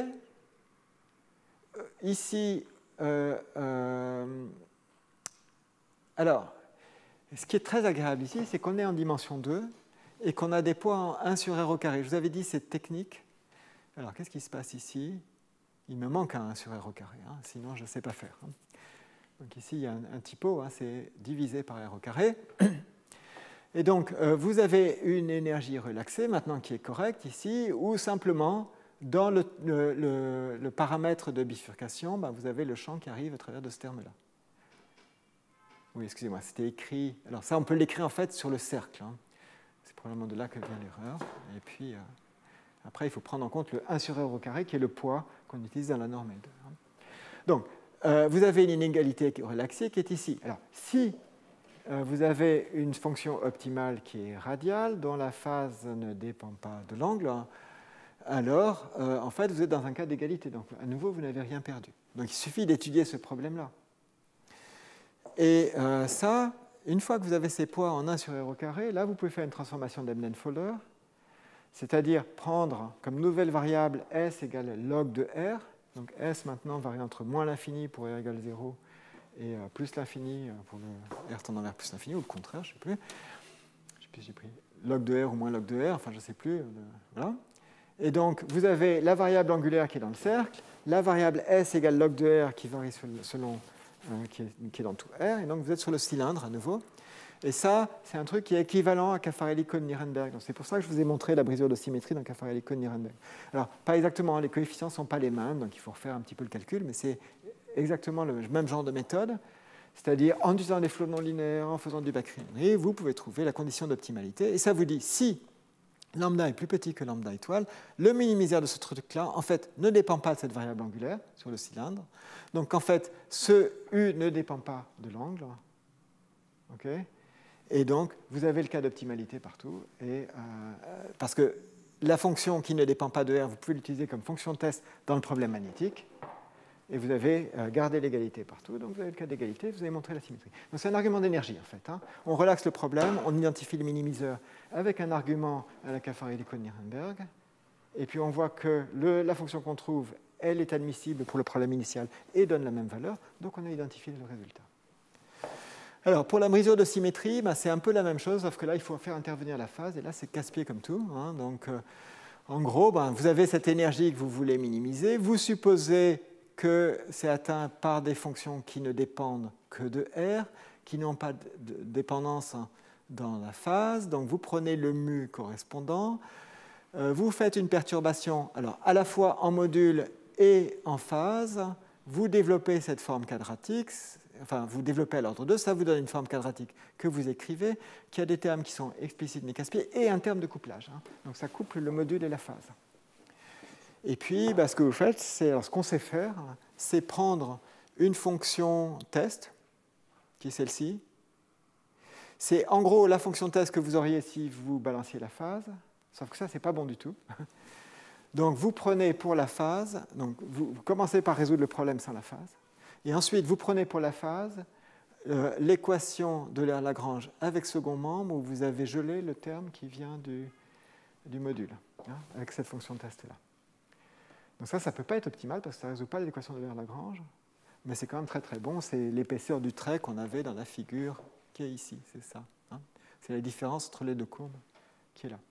Ici, alors, ce qui est très agréable ici, c'est qu'on est en dimension 2, et qu'on a des poids en 1 sur R au carré. Je vous avais dit, c'est technique. Alors, qu'est-ce qui se passe ici? Il me manque un 1 sur R au carré, hein, sinon je ne sais pas faire. Hein. Donc ici, il y a un typo, hein, c'est divisé par R au carré. Et donc, vous avez une énergie relaxée, maintenant qui est correcte ici, ou simplement, dans le paramètre de bifurcation, vous avez le champ qui arrive à travers de ce terme-là. Oui, excusez-moi, c'était écrit... Alors ça, on peut l'écrire en fait sur le cercle. Hein. C'est probablement de là que vient l'erreur. Et puis, après, il faut prendre en compte le 1 sur R au carré, qui est le poids qu'on utilise dans la norme L2. Donc, vous avez une inégalité relaxée qui est ici. Alors, si vous avez une fonction optimale qui est radiale, dont la phase ne dépend pas de l'angle, alors, en fait, vous êtes dans un cas d'égalité. Donc, à nouveau, vous n'avez rien perdu. Donc, il suffit d'étudier ce problème-là. Et ça... Une fois que vous avez ces poids en 1 sur R au carré, là, vous pouvez faire une transformation d'Emnen-Fowler, c'est-à-dire prendre comme nouvelle variable S égale log de R. Donc S maintenant varie entre moins l'infini pour R égale 0 et plus l'infini pour le R tendant vers plus l'infini, ou le contraire, je ne sais plus. Je sais plus si j'ai pris log de R ou moins log de R, enfin je ne sais plus. Voilà. Et donc vous avez la variable angulaire qui est dans le cercle, la variable S égale log de R qui varie selon... qui est dans tout R, et donc vous êtes sur le cylindre à nouveau. Et ça, c'est un truc qui est équivalent à Caffarelli-Cohn-Nirenberg. Donc c'est pour ça que je vous ai montré la brisure de symétrie dans Caffarelli-Cohn-Nirenberg. Alors, pas exactement, les coefficients ne sont pas les mêmes, donc il faut refaire un petit peu le calcul, mais c'est exactement le même genre de méthode. c'est-à-dire en utilisant des flots non linéaires, en faisant du back-Henry, vous pouvez trouver la condition d'optimalité. Et ça vous dit, si lambda est plus petit que lambda étoile, le minimiseur de ce truc-là, en fait, ne dépend pas de cette variable angulaire sur le cylindre. Donc, en fait, ce U ne dépend pas de l'angle. Okay, et donc, vous avez le cas d'optimalité partout. Parce que la fonction qui ne dépend pas de R, vous pouvez l'utiliser comme fonction de test dans le problème magnétique. Et vous avez gardé l'égalité partout. Donc, vous avez le cas d'égalité, vous avez montré la symétrie. Donc, c'est un argument d'énergie, en fait. Hein. On relaxe le problème, on identifie le minimiseur avec un argument à la Caffarelli-Nirenberg. Et puis, on voit que la fonction qu'on trouve, elle est admissible pour le problème initial et donne la même valeur. Donc, on a identifié le résultat. Alors, pour la mesure de symétrie, c'est un peu la même chose, sauf que là, il faut faire intervenir la phase. Et là, c'est casse-pied comme tout. Hein. Donc, en gros, vous avez cette énergie que vous voulez minimiser. Vous supposez que c'est atteint par des fonctions qui ne dépendent que de R, qui n'ont pas de dépendance dans la phase. Donc, vous prenez le mu correspondant. Vous faites une perturbation, alors à la fois en module et en phase. Vous développez cette forme quadratique. Enfin, vous développez à l'ordre 2, ça vous donne une forme quadratique que vous écrivez, qui a des termes qui sont explicites mais casse-pieds, et un terme de couplage. Hein. Donc ça couple le module et la phase. Et puis, ce que vous faites, ce qu'on sait faire, c'est prendre une fonction test, qui est celle-ci. C'est en gros la fonction test que vous auriez si vous balanciez la phase, sauf que ça, ce n'est pas bon du tout. Donc vous prenez pour la phase, donc vous commencez par résoudre le problème sans la phase, et ensuite vous prenez pour la phase l'équation de Lagrange avec second membre où vous avez gelé le terme qui vient du module, hein, avec cette fonction test-là. Donc ça ne peut pas être optimal parce que ça ne résout pas l'équation de Lagrange, mais c'est quand même très très bon. C'est l'épaisseur du trait qu'on avait dans la figure qui est ici, c'est ça. Hein. C'est la différence entre les deux courbes qui est là.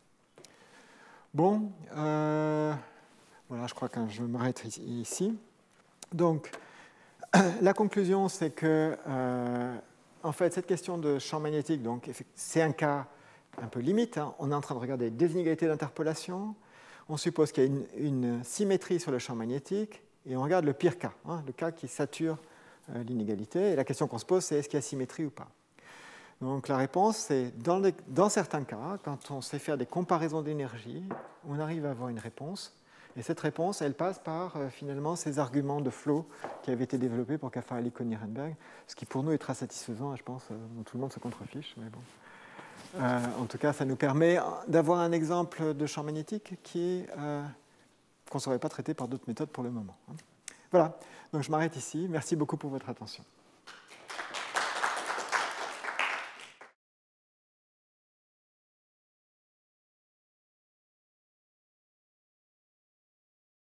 Bon, voilà, je crois que je m'arrête ici. Donc, la conclusion, c'est que, en fait, cette question de champ magnétique, c'est un cas un peu limite. Hein. On est en train de regarder des inégalités d'interpolation. On suppose qu'il y a une symétrie sur le champ magnétique. Et on regarde le pire cas, hein, le cas qui sature l'inégalité. Et la question qu'on se pose, c'est est-ce qu'il y a symétrie ou pas? Donc la réponse, c'est dans certains cas, quand on sait faire des comparaisons d'énergie, on arrive à avoir une réponse. Et cette réponse, elle passe par finalement ces arguments de flow qui avaient été développés pour Caffarelli-Nirenberg, ce qui pour nous est très satisfaisant, je pense, tout le monde se contrefiche, mais bon. En tout cas, ça nous permet d'avoir un exemple de champ magnétique qu'on ne saurait pas traiter par d'autres méthodes pour le moment. Voilà, donc je m'arrête ici. Merci beaucoup pour votre attention.